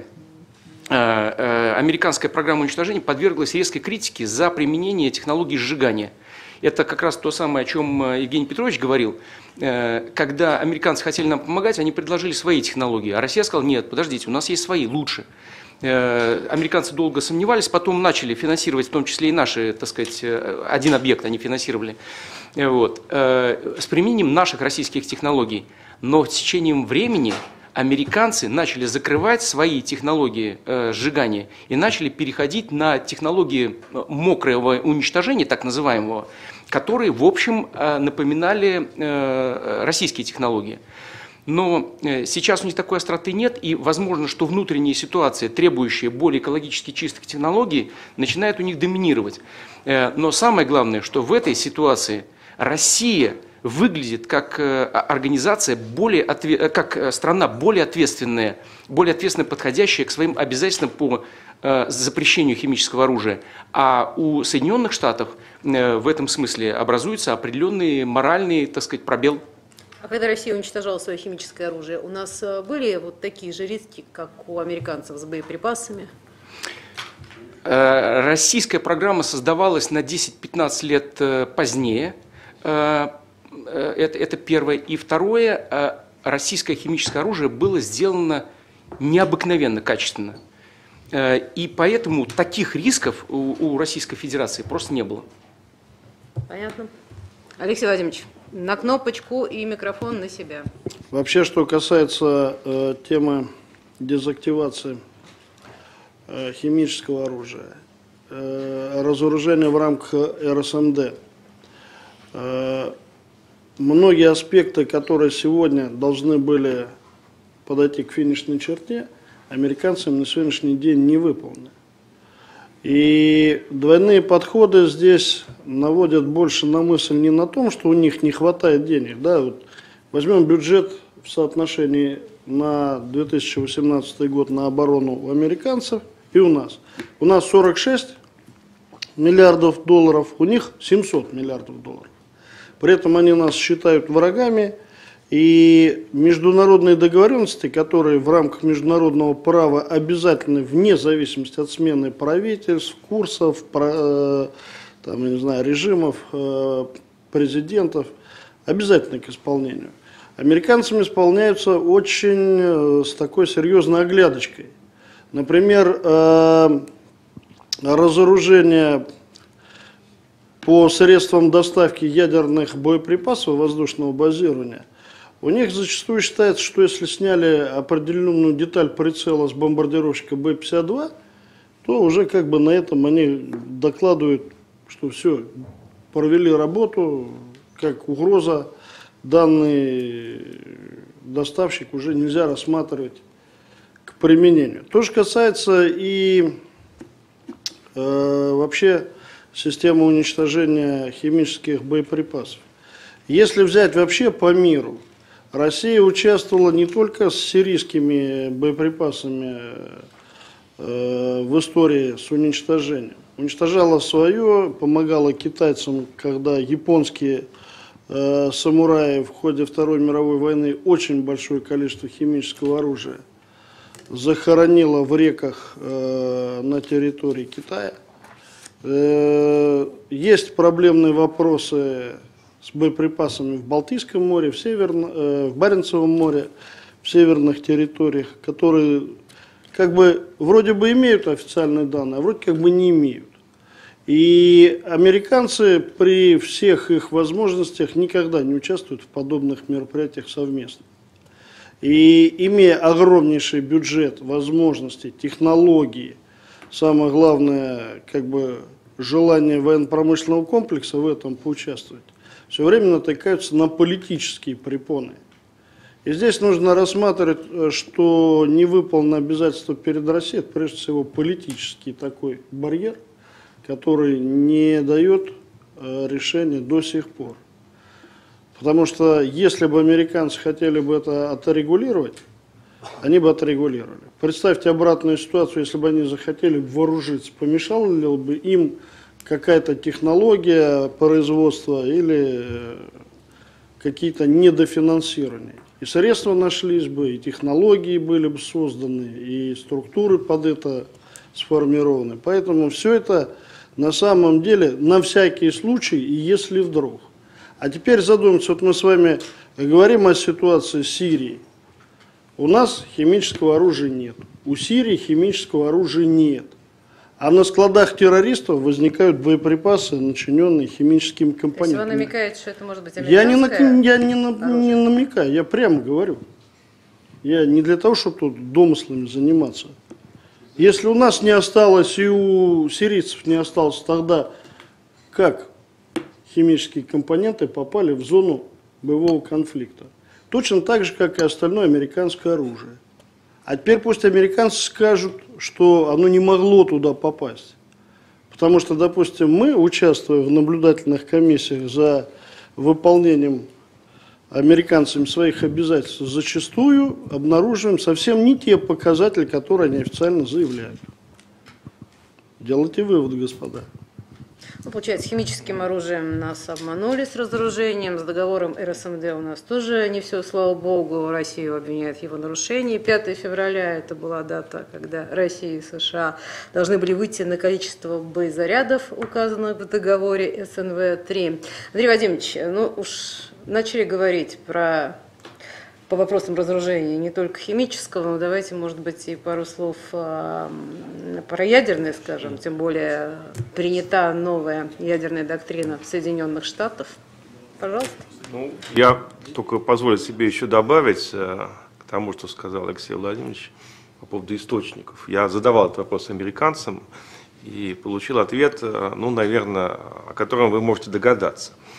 американская программа уничтожения подверглась резкой критике за применение технологий сжигания. Это как раз то самое, о чем Евгений Петрович говорил. Когда американцы хотели нам помогать, они предложили свои технологии, а Россия сказала, нет, подождите, у нас есть свои, лучше. Американцы долго сомневались, потом начали финансировать, в том числе и наши, так сказать, один объект они финансировали, вот, с применением наших российских технологий. Но с течением времени американцы начали закрывать свои технологии э, сжигания и начали переходить на технологии мокрого уничтожения, так называемого, которые, в общем, э, напоминали э, российские технологии. Но э, сейчас у них такой остроты нет, и возможно, что внутренняя ситуация, требующая более экологически чистых технологий, начинает у них доминировать. Э, но самое главное, что в этой ситуации Россия выглядит как организация, более, как страна более ответственная, более ответственно подходящая к своим обязательствам по запрещению химического оружия. А у Соединенных Штатов в этом смысле образуется определенный моральный, так сказать, пробел. А когда Россия уничтожала свое химическое оружие, у нас были вот такие же риски, как у американцев с боеприпасами? Российская программа создавалась на десять-пятнадцать лет позднее. Это, это первое. И второе, российское химическое оружие было сделано необыкновенно качественно. И поэтому таких рисков у, у Российской Федерации просто не было. Понятно. Алексей Владимирович, на кнопочку и микрофон на себя. Вообще, что касается э, темы дезактивации э, химического оружия, э, разоружения в рамках эр эс эм дэ, э, многие аспекты, которые сегодня должны были подойти к финишной черте, американцами на сегодняшний день не выполнены. И двойные подходы здесь наводят больше на мысль не на том, что у них не хватает денег. Да, вот возьмем бюджет в соотношении на две тысячи восемнадцатый год на оборону у американцев и у нас. У нас сорок шесть миллиардов долларов, у них семьсот миллиардов долларов. При этом они нас считают врагами, и международные договоренности, которые в рамках международного права обязательны вне зависимости от смены правительств, курсов, там, я не знаю, режимов, президентов, обязательны к исполнению. Американцами исполняются очень с такой серьезной оглядочкой. Например, разоружение по средствам доставки ядерных боеприпасов воздушного базирования. У них зачастую считается, что если сняли определенную деталь прицела с бомбардировщика Б пятьдесят два, то уже как бы на этом они докладывают, что все, провели работу, как угроза, данный доставщик уже нельзя рассматривать к применению. То же касается и э, вообще системы уничтожения химических боеприпасов. Если взять вообще по миру, Россия участвовала не только с сирийскими боеприпасами э, в истории с уничтожением. Уничтожала свое, помогала китайцам, когда японские э, самураи в ходе Второй мировой войны очень большое количество химического оружия захоронило в реках э, на территории Китая. Э, есть проблемные вопросы с боеприпасами в Балтийском море, в, Северно, э, в Баренцевом море, в северных территориях, которые как бы вроде бы имеют официальные данные, а вроде как бы не имеют. И американцы при всех их возможностях никогда не участвуют в подобных мероприятиях совместно. И имея огромнейший бюджет, возможности, технологии, самое главное, как бы желание военно-промышленного комплекса в этом поучаствовать, все время натыкаются на политические препоны. И здесь нужно рассматривать, что не выполнено обязательство перед Россией, это прежде всего политический такой барьер, который не дает решения до сих пор. Потому что если бы американцы хотели бы это отрегулировать, они бы отрегулировали. Представьте обратную ситуацию, если бы они захотели вооружиться, помешала ли бы им какая-то технология производства или какие-то недофинансирования. И средства нашлись бы, и технологии были бы созданы, и структуры под это сформированы. Поэтому все это на самом деле на всякий случай, и если вдруг. А теперь задуматься, вот мы с вами говорим о ситуации в Сирии. У нас химического оружия нет, у Сирии химического оружия нет. А на складах террористов возникают боеприпасы, начиненные химическими компонентами. То есть вы намекаете, что это может быть американское? Я не, я не, на, не намекаю, я прямо говорю. Я не для того, чтобы тут домыслами заниматься. Если у нас не осталось и у сирийцев не осталось, тогда как химические компоненты попали в зону боевого конфликта? Точно так же, как и остальное американское оружие. А теперь пусть американцы скажут, что оно не могло туда попасть. Потому что, допустим, мы, участвуя в наблюдательных комиссиях за выполнением американцами своих обязательств, зачастую обнаруживаем совсем не те показатели, которые они официально заявляют. Делайте выводы, господа. Ну, получается, химическим оружием нас обманули с разоружением, с договором эр эс эм дэ у нас тоже не все, слава богу, Россию обвиняют в его нарушении. пятое февраля это была дата, когда Россия и США должны были выйти на количество боезарядов, указанных в договоре эс эн вэ три. Андрей Вадимович, ну уж начали говорить про... по вопросам разоружения не только химического, но давайте, может быть, и пару слов э, про ядерное скажем, тем более принята новая ядерная доктрина Соединенных Штатов. Пожалуйста. Ну, я только позволю себе еще добавить э, к тому, что сказал Алексей Владимирович по поводу источников. Я задавал этот вопрос американцам и получил ответ, э, ну, наверное, о котором вы можете догадаться.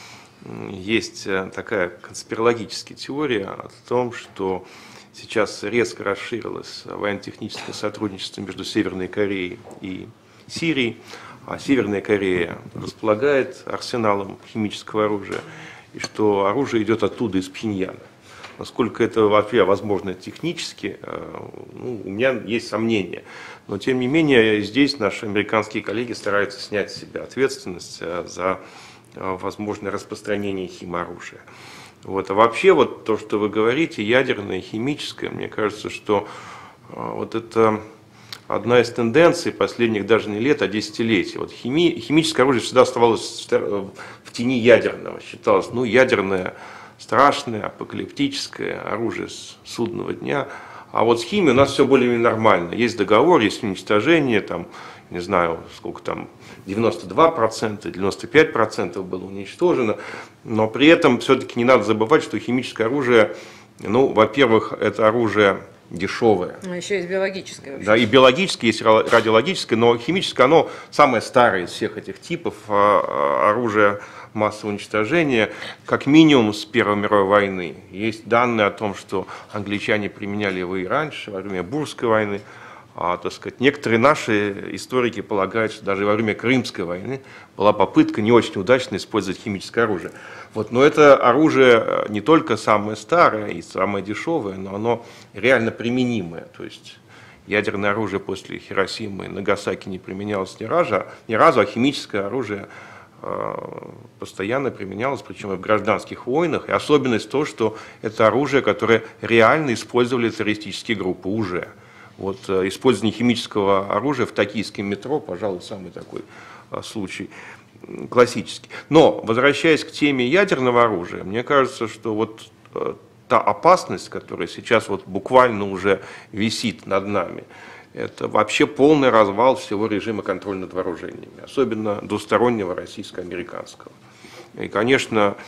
есть такая конспирологическая теория о том, что сейчас резко расширилось военно-техническое сотрудничество между Северной Кореей и Сирией, а Северная Корея располагает арсеналом химического оружия, и что оружие идет оттуда, из Пхеньяна. Насколько это вообще возможно технически, ну, у меня есть сомнения. Но тем не менее, здесь наши американские коллеги стараются снять с себя ответственность за возможное распространение химоружия. Вот. А вообще, вот то, что вы говорите, ядерное, химическое, мне кажется, что вот это одна из тенденций последних даже не лет, а десятилетий. Вот хими, химическое оружие всегда оставалось в тени ядерного. Считалось, ну, ядерное страшное, апокалиптическое оружие судного дня. А вот с химией у нас все более-менее нормально. Есть договор, есть уничтожение, там, не знаю, сколько там, девяносто два процента, девяносто пять процентов было уничтожено. Но при этом все-таки не надо забывать, что химическое оружие, ну, во-первых, это оружие дешевое. А еще есть биологическое. Вообще. Да, и биологическое, есть радиологическое, но химическое, оно самое старое из всех этих типов оружия массового уничтожения, как минимум с Первой мировой войны. Есть данные о том, что англичане применяли его и раньше, во время Бурской войны. А, так сказать, некоторые наши историки полагают, что даже во время Крымской войны была попытка не очень удачно использовать химическое оружие. Вот, но это оружие не только самое старое и самое дешевое, но оно реально применимое. То есть ядерное оружие после Хиросимы и Нагасаки не применялось ни разу, ни разу, а химическое оружие э, постоянно применялось, причем и в гражданских войнах. И особенность то, что это оружие, которое реально использовали террористические группы уже. Вот, использование химического оружия в токийском метро, пожалуй, самый такой а, случай классический. Но, возвращаясь к теме ядерного оружия, мне кажется, что вот а, та опасность, которая сейчас вот буквально уже висит над нами, это вообще полный развал всего режима контроля над вооружениями, особенно двустороннего российско-американского. И, конечно,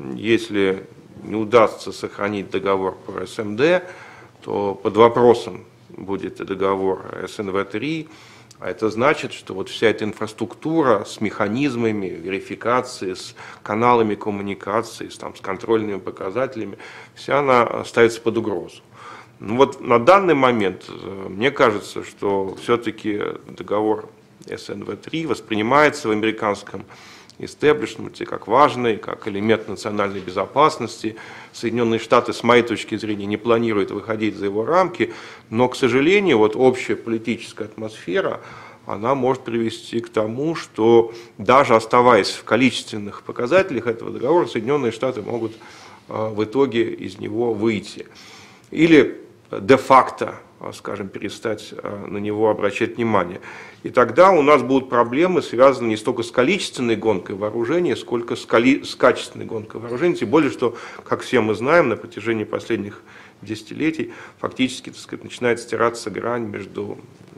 если не удастся сохранить договор по эс эм дэ, то под вопросом будет и договор эс эн вэ три, а это значит, что вот вся эта инфраструктура с механизмами верификации, с каналами коммуникации, с, там, с контрольными показателями, вся она ставится под угрозу. Ну вот на данный момент мне кажется, что все-таки договор эс эн вэ три воспринимается в американском истеблишменте как важный, как элемент национальной безопасности. Соединенные Штаты, с моей точки зрения, не планируют выходить за его рамки, но, к сожалению, вот общая политическая атмосфера, она может привести к тому, что даже оставаясь в количественных показателях этого договора, Соединенные Штаты могут в итоге из него выйти. Или де-факто, скажем, перестать на него обращать внимание. И тогда у нас будут проблемы, связанные не столько с количественной гонкой вооружения, сколько с, коли... с качественной гонкой вооружения. Тем более, что, как все мы знаем, на протяжении последних десятилетий фактически, так сказать, начинает стираться грань между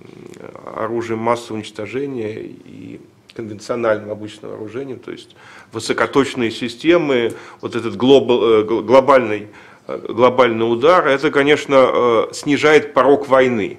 оружием массового уничтожения и конвенциональным обычным вооружением, то есть высокоточные системы, вот этот глобал... глобальный глобальный удар, это, конечно, снижает порог войны.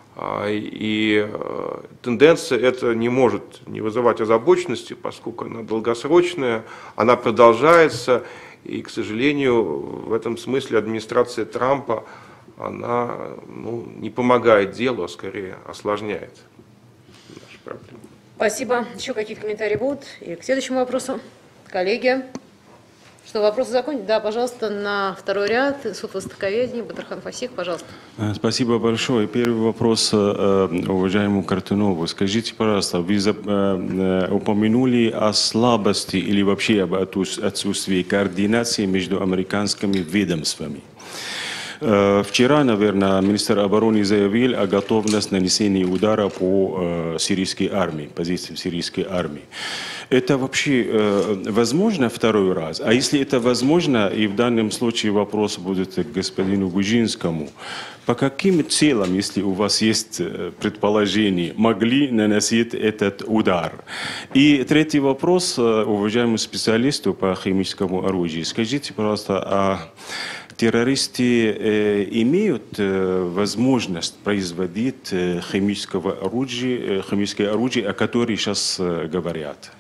И тенденция эта не может не вызывать озабоченности, поскольку она долгосрочная, она продолжается, и, к сожалению, в этом смысле администрация Трампа, она, ну, не помогает делу, а скорее осложняет наши проблемы. Спасибо. Еще какие-то комментарии будут? И к следующему вопросу. Коллеги. Что, вопросы закончены? Да, пожалуйста, на второй ряд. Суд востоковедения, Батырхан Фасих, пожалуйста. Спасибо большое. Первый вопрос уважаемому Картунову. Скажите, пожалуйста, вы упомянули о слабости или вообще об отсутствии координации между американскими ведомствами. Вчера, наверное, министр обороны заявил о готовности нанесения удара по сирийской армии, позициям сирийской армии. Это вообще э, возможно второй раз? А если это возможно, и в данном случае вопрос будет к господину Гужинскому, по каким целям, если у вас есть предположение, могли наносить этот удар? И третий вопрос уважаемому специалисту по химическому оружию. Скажите, пожалуйста, а террористы э, имеют э, возможность производить э, химического оружия, э, химическое оружие, о котором сейчас э, говорят?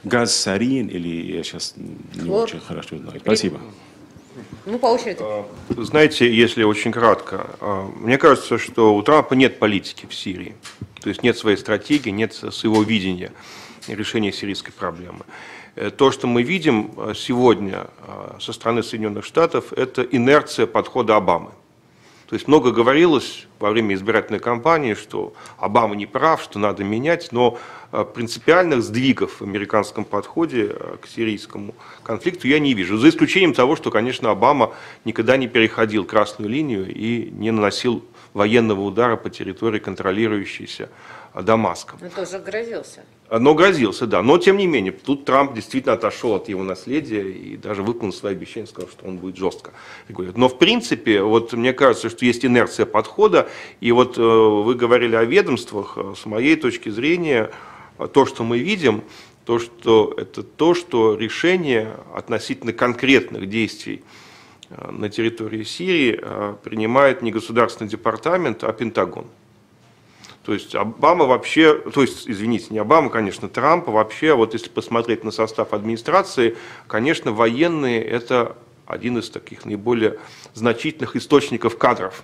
газ сарин или я сейчас не Хлор. очень хорошо знаю. Спасибо. Ну, по очереди. Знаете, если очень кратко, мне кажется, что у Трампа нет политики в Сирии. То есть нет своей стратегии, нет своего видения решения сирийской проблемы. То, что мы видим сегодня со стороны Соединенных Штатов, это инерция подхода Обамы. То есть много говорилось во время избирательной кампании, что Обама не прав, что надо менять, но принципиальных сдвигов в американском подходе к сирийскому конфликту я не вижу. За исключением того, что, конечно, Обама никогда не переходил красную линию и не наносил военного удара по территории, контролирующейся Дамаском. Он тоже грозился. Но грозился, да. Но, тем не менее, тут Трамп действительно отошел от его наследия и даже выполнил свои обещания, сказал, что он будет жестко регулировать. Но, в принципе, вот мне кажется, что есть инерция подхода. И вот э, вы говорили о ведомствах. С моей точки зрения, то, что мы видим, то, что это то, что решение относительно конкретных действий на территории Сирии принимает не Государственный департамент, а Пентагон. То есть Обама вообще, то есть, извините, не Обама, конечно, Трамп вообще, вот если посмотреть на состав администрации, конечно, военные – это один из таких наиболее значительных источников кадров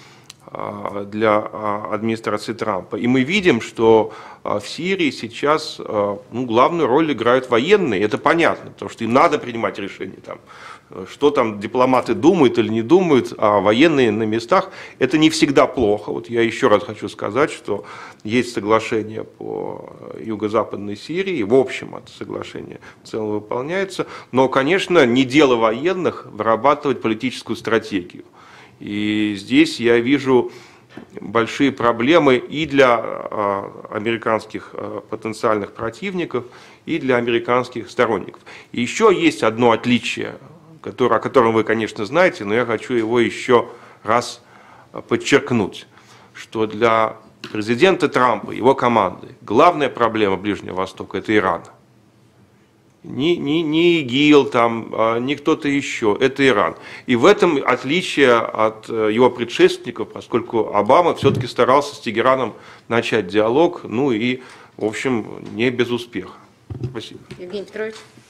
для администрации Трампа. И мы видим, что в Сирии сейчас ну, главную роль играют военные. Это понятно, потому что им надо принимать решения. Там, что там дипломаты думают или не думают, а военные на местах, это не всегда плохо. Вот я еще раз хочу сказать, что есть соглашение по юго-западной Сирии, в общем, это соглашение в целом выполняется, но, конечно, не дело военных вырабатывать политическую стратегию. И здесь я вижу большие проблемы и для американских потенциальных противников, и для американских сторонников. И еще есть одно отличие, которое, о котором вы, конечно, знаете, но я хочу его еще раз подчеркнуть, что для президента Трампа, его команды, главная проблема Ближнего Востока – это Иран. Ни, ни, ни ИГИЛ, там, ни кто-то еще, это Иран. И в этом отличие от его предшественников, поскольку Обама все-таки старался с Тегераном начать диалог, ну и, в общем, не без успеха. Спасибо. Евгений Петрович.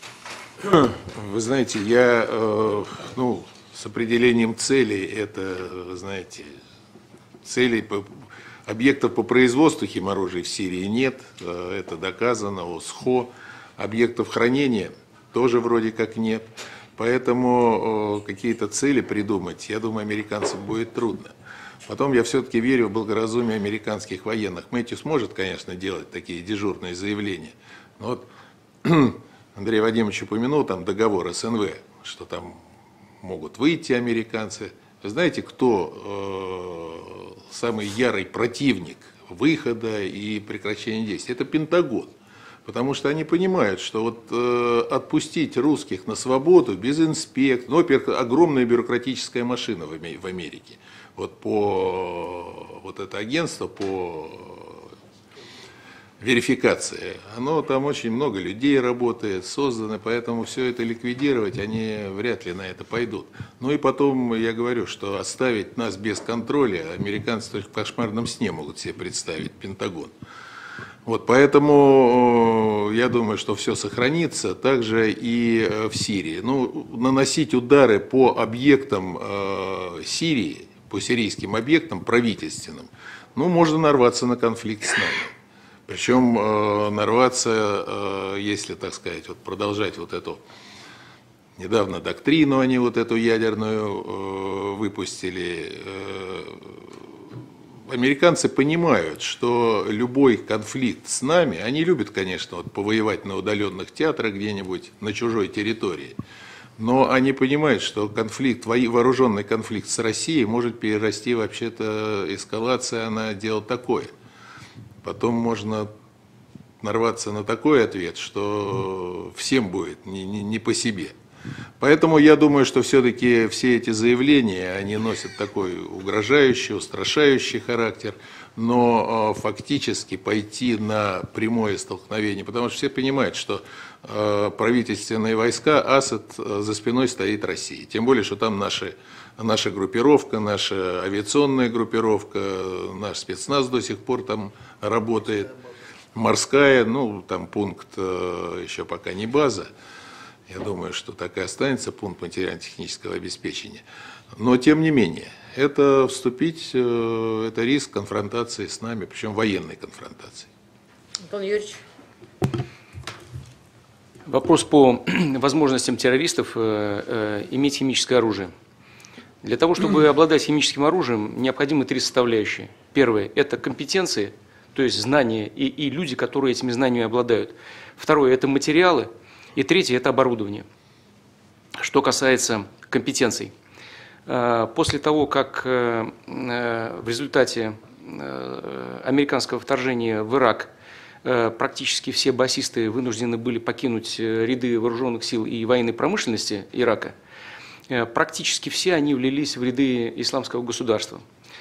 Вы знаете, я, ну, с определением целей, это, вы знаете, целей по, объектов по производству химоружия в Сирии нет, это доказано, ОСХО. Объектов хранения тоже вроде как нет. Поэтому какие-то цели придумать, я думаю, американцам будет трудно. Потом я все-таки верю в благоразумие американских военных. Мэтьюс может, конечно, делать такие дежурные заявления. Но вот Андрей Вадимович упомянул там договор СНВ, что там могут выйти американцы. Вы знаете, кто э, самый ярый противник выхода и прекращения действий? Это Пентагон. Потому что они понимают, что вот э, отпустить русских на свободу без инспекции, ну, во-первых, огромная бюрократическая машина в Америке. Вот по вот это агентство по верификации, оно там очень много людей работает, создано, поэтому все это ликвидировать они вряд ли на это пойдут. Ну и потом я говорю, что оставить нас без контроля американцы только в кошмарном сне могут себе представить, Пентагон. Вот, поэтому я думаю, что все сохранится, также и в Сирии. Ну, наносить удары по объектам э, Сирии, по сирийским объектам правительственным, ну, можно нарваться на конфликт с нами. Причем э, нарваться, э, если, так сказать, вот продолжать вот эту, недавно доктрину они вот эту ядерную э, выпустили, э, американцы понимают, что любой конфликт с нами, они любят, конечно, вот повоевать на удаленных театрах где-нибудь на чужой территории, но они понимают, что конфликт, вооруженный конфликт с Россией может перерасти, вообще-то эскалация, она дело такое. Потом можно нарваться на такой ответ, что всем будет не, не, не по себе. Поэтому я думаю, что все-таки все эти заявления, они носят такой угрожающий, устрашающий характер, но фактически пойти на прямое столкновение, потому что все понимают, что правительственные войска, Асад, за спиной стоит Россия. Тем более, что там наши, наша группировка, наша авиационная группировка, наш спецназ до сих пор там работает. Морская, ну, там пункт э, еще пока не база. Я думаю, что так и останется пункт материально-технического обеспечения. Но, тем не менее, это вступить, э, это риск конфронтации с нами, причем военной конфронтации. Антон Юрьевич. Вопрос по возможностям террористов э, э, иметь химическое оружие. Для того, чтобы обладать химическим оружием, необходимы три составляющие. Первое – это компетенции, то есть знания и, и люди, которые этими знаниями обладают. Второе – это материалы. И третье – это оборудование. Что касается компетенций. После того, как в результате американского вторжения в Ирак практически все басисты вынуждены были покинуть ряды вооруженных сил и военной промышленности Ирака, практически все они влились в ряды исламского государства.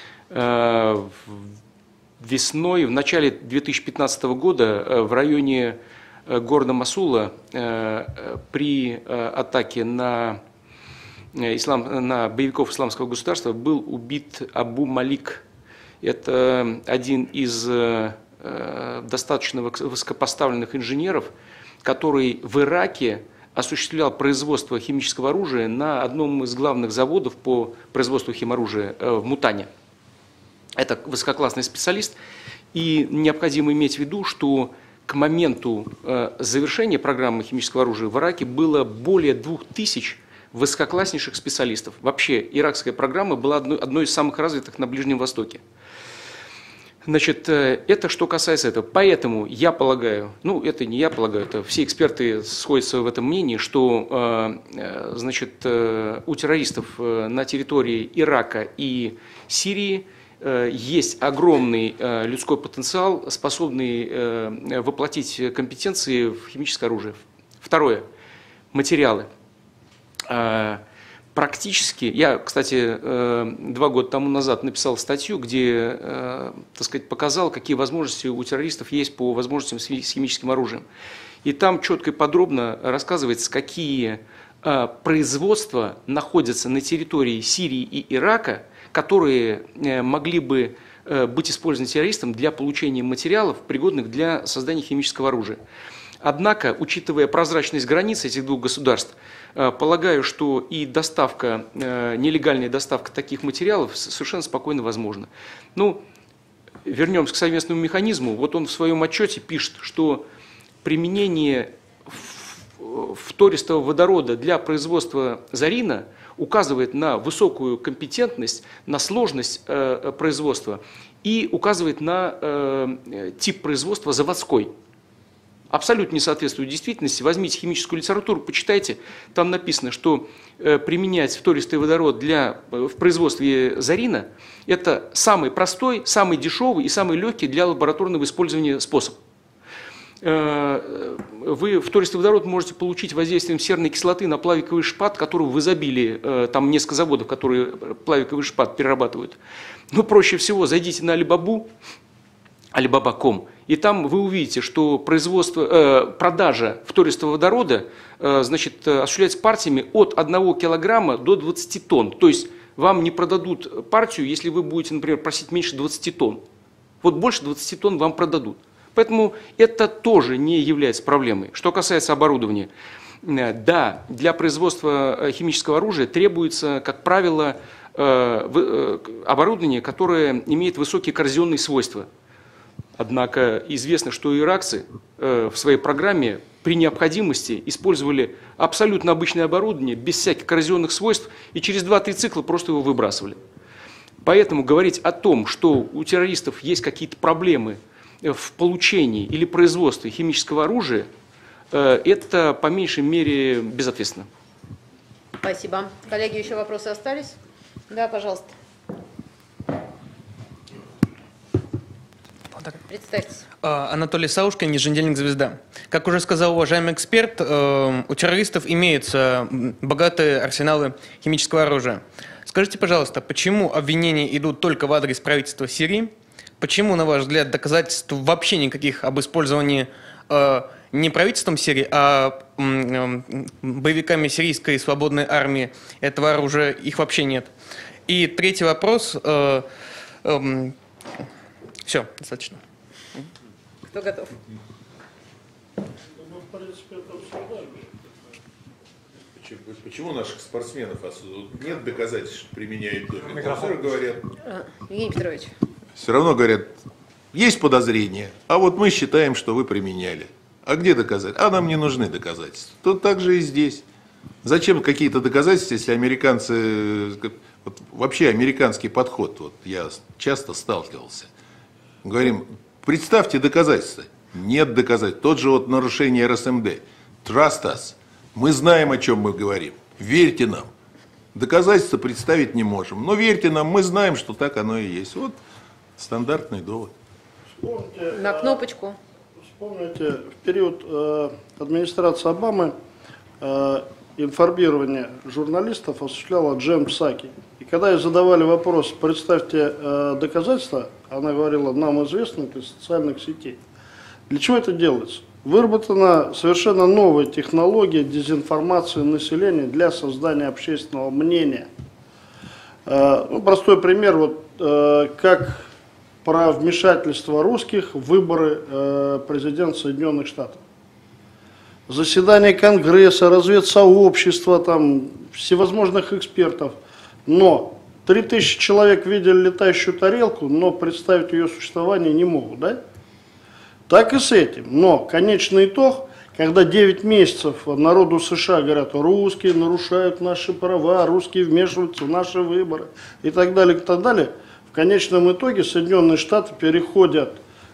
Весной, в начале две тысячи пятнадцатого года в районе города Мосула при атаке на, ислам, на боевиков исламского государства был убит Абу Малик. Это один из достаточно высокопоставленных инженеров, который в Ираке осуществлял производство химического оружия на одном из главных заводов по производству химоружия в Мутане. Это высококлассный специалист, и необходимо иметь в виду, что к моменту завершения программы химического оружия в Ираке было более двух тысяч высококласснейших специалистов. Вообще, иракская программа была одной, одной из самых развитых на Ближнем Востоке. Значит, это что касается этого. Поэтому я полагаю, ну это не я полагаю, это все эксперты сходятся в этом мнении, что значит, у террористов на территории Ирака и Сирии есть огромный людской потенциал, способный воплотить компетенции в химическое оружие. Второе. Материалы. Практически, я, кстати, два года тому назад написал статью, где, так сказать, показал, какие возможности у террористов есть по возможностям с химическим оружием. И там четко и подробно рассказывается, какие производства находятся на территории Сирии и Ирака, которые могли бы быть использованы террористом для получения материалов, пригодных для создания химического оружия. Однако, учитывая прозрачность границ этих двух государств, полагаю, что и доставка, нелегальная доставка таких материалов совершенно спокойно возможна. Ну, вернемся к совместному механизму. Вот он в своем отчете пишет, что применение фтористого водорода для производства зарина указывает на высокую компетентность, на сложность производства и указывает на тип производства заводской. Абсолютно не соответствует действительности. Возьмите химическую литературу, почитайте. Там написано, что применять фтористый водород для, в производстве зарина – это самый простой, самый дешевый и самый легкий для лабораторного использования способ. Вы фтористый водород можете получить воздействием серной кислоты на плавиковый шпат, которого в изобилии, там несколько заводов, которые плавиковый шпат перерабатывают. Но проще всего зайдите на Алибабу, алибаба точка ком, и там вы увидите, что производство, э, продажа фтористого водорода э, значит, осуществляется партиями от одного килограмма до двадцати тонн. То есть вам не продадут партию, если вы будете, например, просить меньше двадцати тонн. Вот больше двадцати тонн вам продадут. Поэтому это тоже не является проблемой. Что касается оборудования. Да, для производства химического оружия требуется, как правило, оборудование, которое имеет высокие коррозионные свойства. Однако известно, что иракцы в своей программе при необходимости использовали абсолютно обычное оборудование, без всяких коррозионных свойств, и через два-три цикла просто его выбрасывали. Поэтому говорить о том, что у террористов есть какие-то проблемы в получении или производстве химического оружия, это по меньшей мере безответственно. Спасибо. Коллеги, еще вопросы остались? Да, пожалуйста. Представьтесь. Анатолий Саушкин, еженедельник «Звезда». Как уже сказал уважаемый эксперт, у террористов имеются богатые арсеналы химического оружия. Скажите, пожалуйста, почему обвинения идут только в адрес правительства Сирии? Почему, на ваш взгляд, доказательств вообще никаких об использовании не правительством Сирии, а боевиками сирийской свободной армии этого оружия, их вообще нет? И третий вопрос. Все, достаточно. Кто готов? Почему наших спортсменов нет доказательств, что применяют допинг? Микрофон говорят. Евгений Петрович. Все равно говорят, есть подозрения, а вот мы считаем, что вы применяли. А где доказательства? А нам не нужны доказательства. Тут так же и здесь. Зачем какие-то доказательства, если американцы, вот вообще американский подход, вот я часто сталкивался, говорим, представьте доказательства. Нет доказательств. Тот же вот нарушение эр эс эм дэ. Trust us. Мы знаем, о чем мы говорим. Верьте нам. Доказательства представить не можем. Но верьте нам, мы знаем, что так оно и есть. Вот стандартный довод. Вспомните, На кнопочку. Вспомните, в период э, администрации Обамы э, информирование журналистов осуществляла Джен Псаки. И когда ей задавали вопрос, представьте э, доказательства, она говорила, нам известно из социальных сетей. Для чего это делается? Выработана совершенно новая технология дезинформации населения для создания общественного мнения. Э, ну, простой пример, вот э, как про вмешательство русских в выборы э, президента Соединенных Штатов. Заседание Конгресса, разведсообщества, там, всевозможных экспертов. Но три тысячи человек видели летающую тарелку, но представить ее существование не могут, да? Так и с этим. Но конечный итог, когда девять месяцев народу США говорят, русские нарушают наши права, русские вмешиваются в наши выборы и так далее, и так далее, в конечном итоге Соединенные Штаты переходят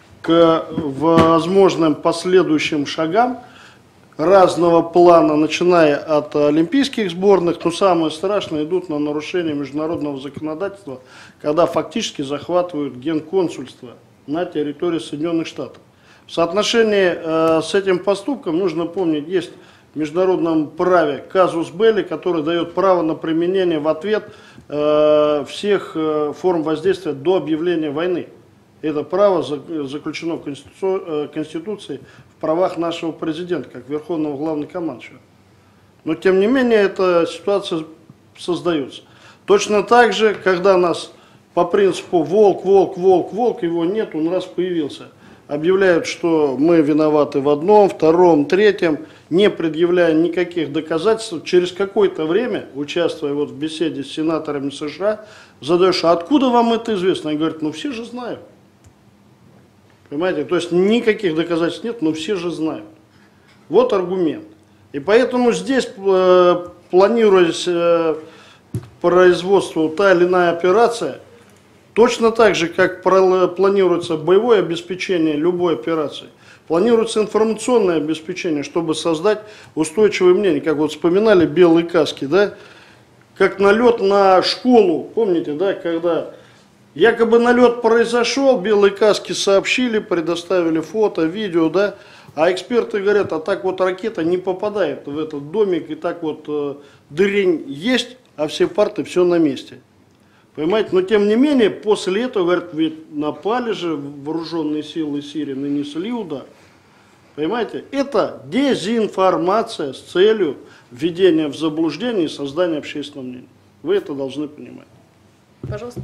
к возможным последующим шагам разного плана, начиная от олимпийских сборных, но самое страшное, идут на нарушение международного законодательства, когда фактически захватывают генконсульство на территории Соединенных Штатов. В соотношении э, с этим поступком нужно помнить, есть в международном праве казус белли, который дает право на применение в ответ э, всех э, форм воздействия до объявления войны. Это право заключено в Конституции, Конституции в правах нашего президента, как верховного главнокомандующего. Но тем не менее эта ситуация создается. Точно так же, когда нас по принципу волк, волк, волк, волк, его нет, он раз появился. Объявляют, что мы виноваты в одном, втором, третьем, не предъявляя никаких доказательств. Через какое-то время, участвуя вот в беседе с сенаторами США, задаешь, а откуда вам это известно? Они говорят, ну все же знают. Понимаете, то есть никаких доказательств нет, но все же знают. Вот аргумент. И поэтому здесь, э, планируясь э, к производству та или иная операция, точно так же, как планируется боевое обеспечение любой операции, планируется информационное обеспечение, чтобы создать устойчивое мнение. Как вот вспоминали белые каски, да? Как налет на школу, помните, да, когда якобы налет произошел, белые каски сообщили, предоставили фото, видео, да, а эксперты говорят, а так вот ракета не попадает в этот домик, и так вот э, дырень есть, а все парты все на месте. Понимаете, но тем не менее, после этого, говорят, ведь напали же вооруженные силы Сирии, нанесли удар. Понимаете, это дезинформация с целью введения в заблуждение и создания общественного мнения. Вы это должны понимать. Пожалуйста.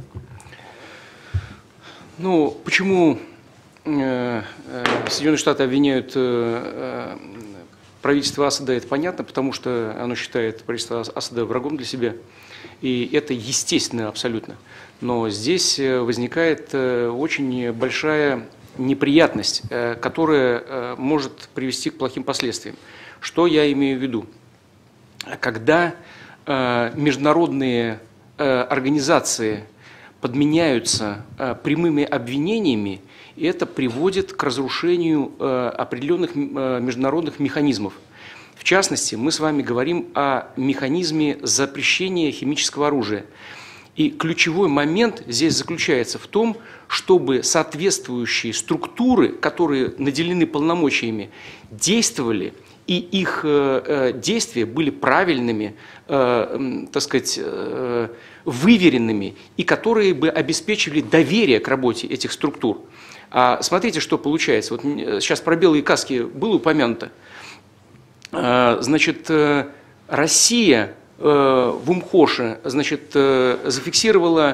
Ну, почему э, э, Соединенные Штаты обвиняют э, правительство Асада, это понятно, потому что оно считает правительство Асада врагом для себя. И это естественно абсолютно. Но здесь возникает очень большая неприятность, которая может привести к плохим последствиям. Что я имею в виду? Когда международные организации подменяются прямыми обвинениями, это приводит к разрушению определенных международных механизмов. В частности, мы с вами говорим о механизме запрещения химического оружия. И ключевой момент здесь заключается в том, чтобы соответствующие структуры, которые наделены полномочиями, действовали, и их действия были правильными, так сказать, выверенными, и которые бы обеспечивали доверие к работе этих структур. А смотрите, что получается. Вот сейчас про белые каски было упомянуто. Значит, Россия в Умхоше, значит, зафиксировала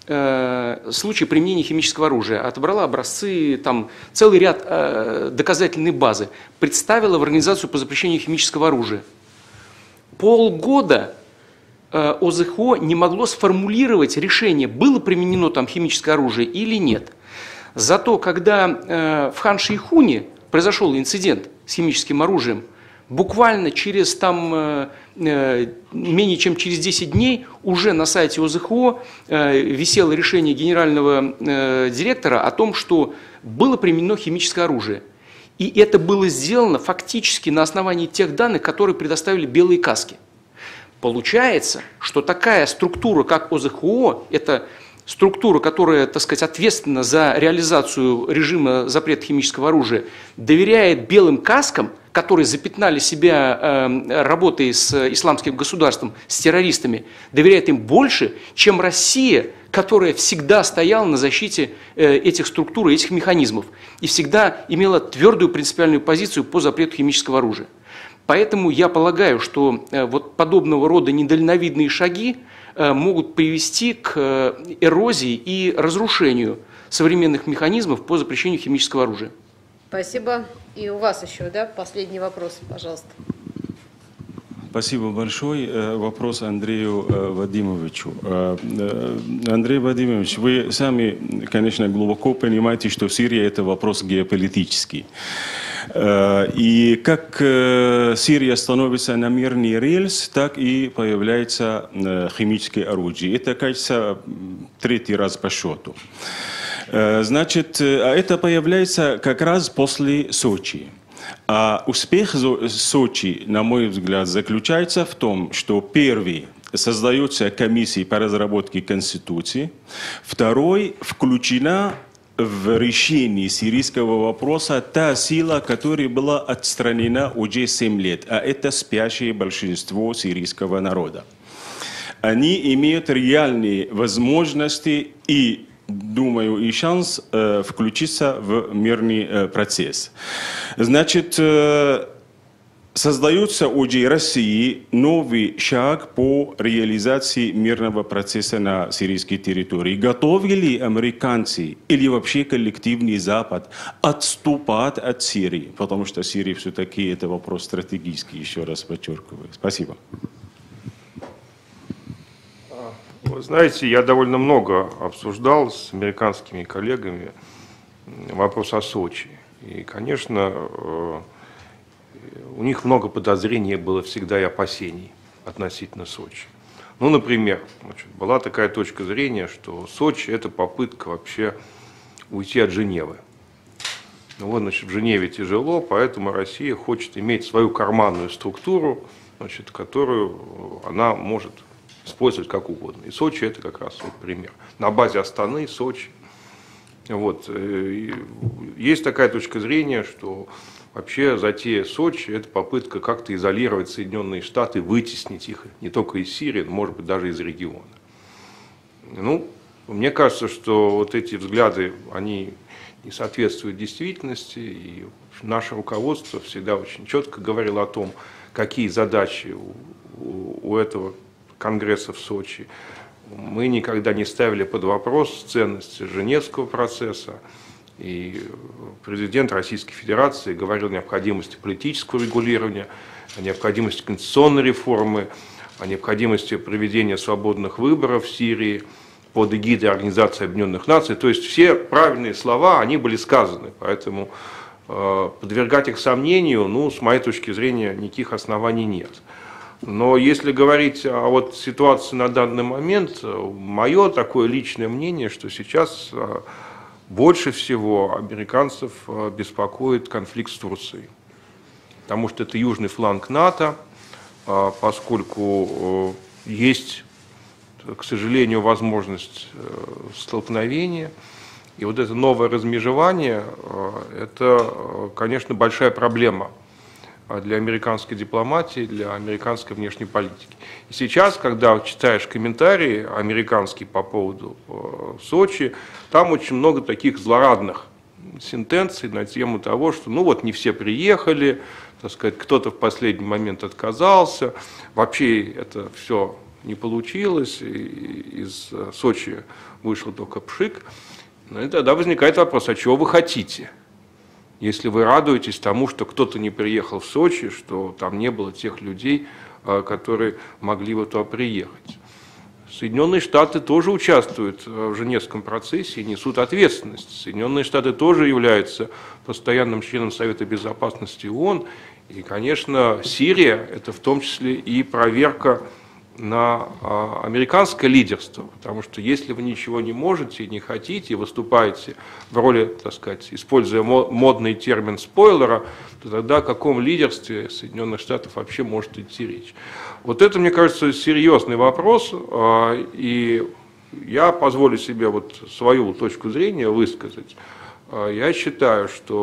э, случаи применения химического оружия, отобрала образцы, там целый ряд э, доказательной базы, представила в Организацию по запрещению химического оружия. Полгода э, О З Х О не могло сформулировать решение, было применено там химическое оружие или нет. Зато когда э, в Хан-Шейхуне произошел инцидент с химическим оружием, буквально через там, э, э, менее чем через десять дней уже на сайте О З Х О э, висело решение генерального э, директора о том, что было применено химическое оружие. И это было сделано фактически на основании тех данных, которые предоставили белые каски. Получается, что такая структура, как О З Х О, это структура, которая, так сказать, ответственна за реализацию режима запрета химического оружия, доверяет белым каскам, которые запятнали себя э, работой с исламским государством, с террористами, доверяет им больше, чем Россия, которая всегда стояла на защите э, этих структур и этих механизмов и всегда имела твердую принципиальную позицию по запрету химического оружия. Поэтому я полагаю, что э, вот подобного рода недальновидные шаги э, могут привести к э, эрозии и разрушению современных механизмов по запрещению химического оружия. Спасибо. И у вас еще, да, последний вопрос, пожалуйста. Спасибо большое. Вопрос Андрею Вадимовичу. Андрей Вадимович, вы сами, конечно, глубоко понимаете, что Сирия – это вопрос геополитический. И как Сирия становится на мирный рельс, так и появляется химическое оружие. Это, кажется, третий раз по счету. Значит, а это появляется как раз после Сочи. А успех Сочи, на мой взгляд, заключается в том, что первый – создается комиссия по разработке Конституции, второй – включена в решение сирийского вопроса та сила, которая была отстранена уже семь лет, а это спящее большинство сирийского народа. Они имеют реальные возможности и, думаю, и шанс э, включиться в мирный э, процесс. Значит, э, создается уже России новый шаг по реализации мирного процесса на сирийской территории. Готовы ли американцы или вообще коллективный Запад отступать от Сирии? Потому что Сирия все-таки это вопрос стратегический, еще раз подчеркиваю. Спасибо. Вы знаете, я довольно много обсуждал с американскими коллегами вопрос о Сочи. И, конечно, у них много подозрений было всегда и опасений относительно Сочи. Ну, например, значит, была такая точка зрения, что Сочи – это попытка вообще уйти от Женевы. Ну, вот, значит, в Женеве тяжело, поэтому Россия хочет иметь свою карманную структуру, значит, которую она может использовать как угодно. И Сочи – это как раз вот пример. На базе Астаны, Сочи. Вот. Есть такая точка зрения, что вообще затея Сочи – это попытка как-то изолировать Соединенные Штаты, вытеснить их не только из Сирии, но, может быть, даже из региона. Ну, мне кажется, что вот эти взгляды, они не соответствуют действительности, и наше руководство всегда очень четко говорило о том, какие задачи у, у этого Конгресса в Сочи. Мы никогда не ставили под вопрос ценности Женевского процесса. И президент Российской Федерации говорил о необходимости политического регулирования, о необходимости конституционной реформы, о необходимости проведения свободных выборов в Сирии под эгидой Организации Объединенных Наций. То есть все правильные слова, они были сказаны. Поэтому э, подвергать их сомнению, ну, с моей точки зрения, никаких оснований нет. Но если говорить о вот ситуации на данный момент, мое такое личное мнение, что сейчас больше всего американцев беспокоит конфликт с Турцией. Потому что это южный фланг НАТО, поскольку есть, к сожалению, возможность столкновения. И вот это новое размежевание, это, конечно, большая проблема для американской дипломатии, для американской внешней политики. И сейчас, когда читаешь комментарии американские по поводу Сочи, там очень много таких злорадных сентенций на тему того, что ну вот не все приехали, так сказать, кто-то в последний момент отказался, вообще это все не получилось, и из Сочи вышел только Пшик, ну и тогда возникает вопрос, а чего вы хотите? Если вы радуетесь тому, что кто-то не приехал в Сочи, что там не было тех людей, которые могли бы туда приехать. Соединенные Штаты тоже участвуют в Женевском процессе и несут ответственность. Соединенные Штаты тоже являются постоянным членом Совета Безопасности ООН. И, конечно, Сирия – это в том числе и проверка на американское лидерство. Потому что если вы ничего не можете, не хотите, выступаете в роли, так сказать, используя модный термин спойлера, то тогда о каком лидерстве Соединенных Штатов вообще может идти речь? Вот это, мне кажется, серьезный вопрос, и я позволю себе вот свою точку зрения высказать. Я считаю,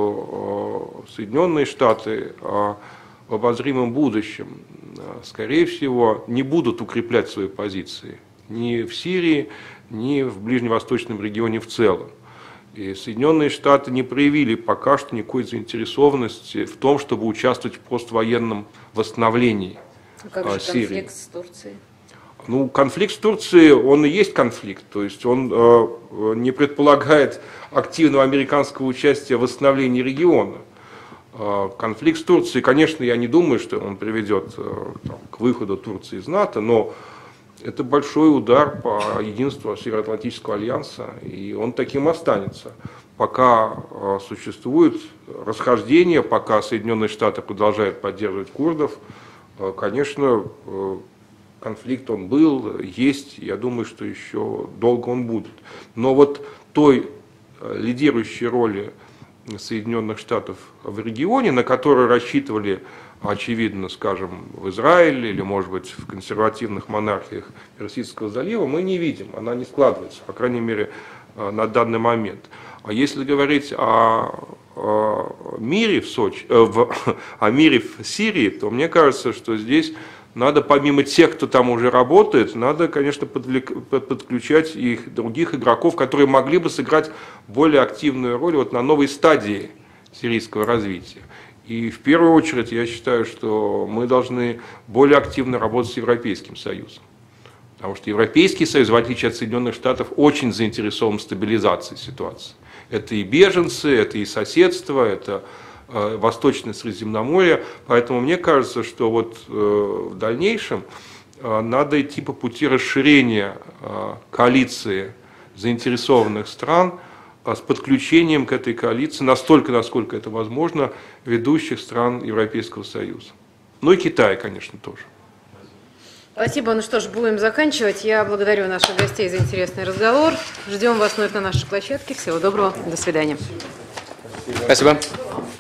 что Соединенные Штаты в обозримом будущем, скорее всего, не будут укреплять свои позиции ни в Сирии, ни в ближневосточном регионе в целом. И Соединенные Штаты не проявили пока что никакой заинтересованности в том, чтобы участвовать в поствоенном восстановлении а как же Сирии. Конфликт с Турцией? Ну, конфликт с Турцией, он и есть конфликт, то есть он э, не предполагает активного американского участия в восстановлении региона. Э, конфликт с Турцией, конечно, я не думаю, что он приведет э, там, к выходу Турции из НАТО, но это большой удар по единству Североатлантического альянса, и он таким останется. Пока э, существует расхождение, пока Соединенные Штаты продолжают поддерживать курдов, э, конечно, э, конфликт он был, есть, я думаю, что еще долго он будет. Но вот той лидирующей роли Соединенных Штатов в регионе, на которую рассчитывали, очевидно, скажем, в Израиле или, может быть, в консервативных монархиях Персидского залива, мы не видим, она не складывается, по крайней мере, на данный момент. А если говорить о, о мире в Сочи, э, в, о мире в Сирии, то мне кажется, что здесь надо, помимо тех, кто там уже работает, надо, конечно, подвлек, подключать и других игроков, которые могли бы сыграть более активную роль вот на новой стадии сирийского развития. И в первую очередь я считаю, что мы должны более активно работать с Европейским Союзом. Потому что Европейский Союз, в отличие от Соединенных Штатов, очень заинтересован в стабилизации ситуации. Это и беженцы, это и соседство, это Восточное Средиземноморье, поэтому мне кажется, что вот в дальнейшем надо идти по пути расширения коалиции заинтересованных стран с подключением к этой коалиции настолько, насколько это возможно, ведущих стран Европейского Союза. Ну и Китая, конечно, тоже. Спасибо. Ну что ж, будем заканчивать. Я благодарю наших гостей за интересный разговор. Ждем вас вновь на нашей площадке. Всего доброго. До свидания. Спасибо.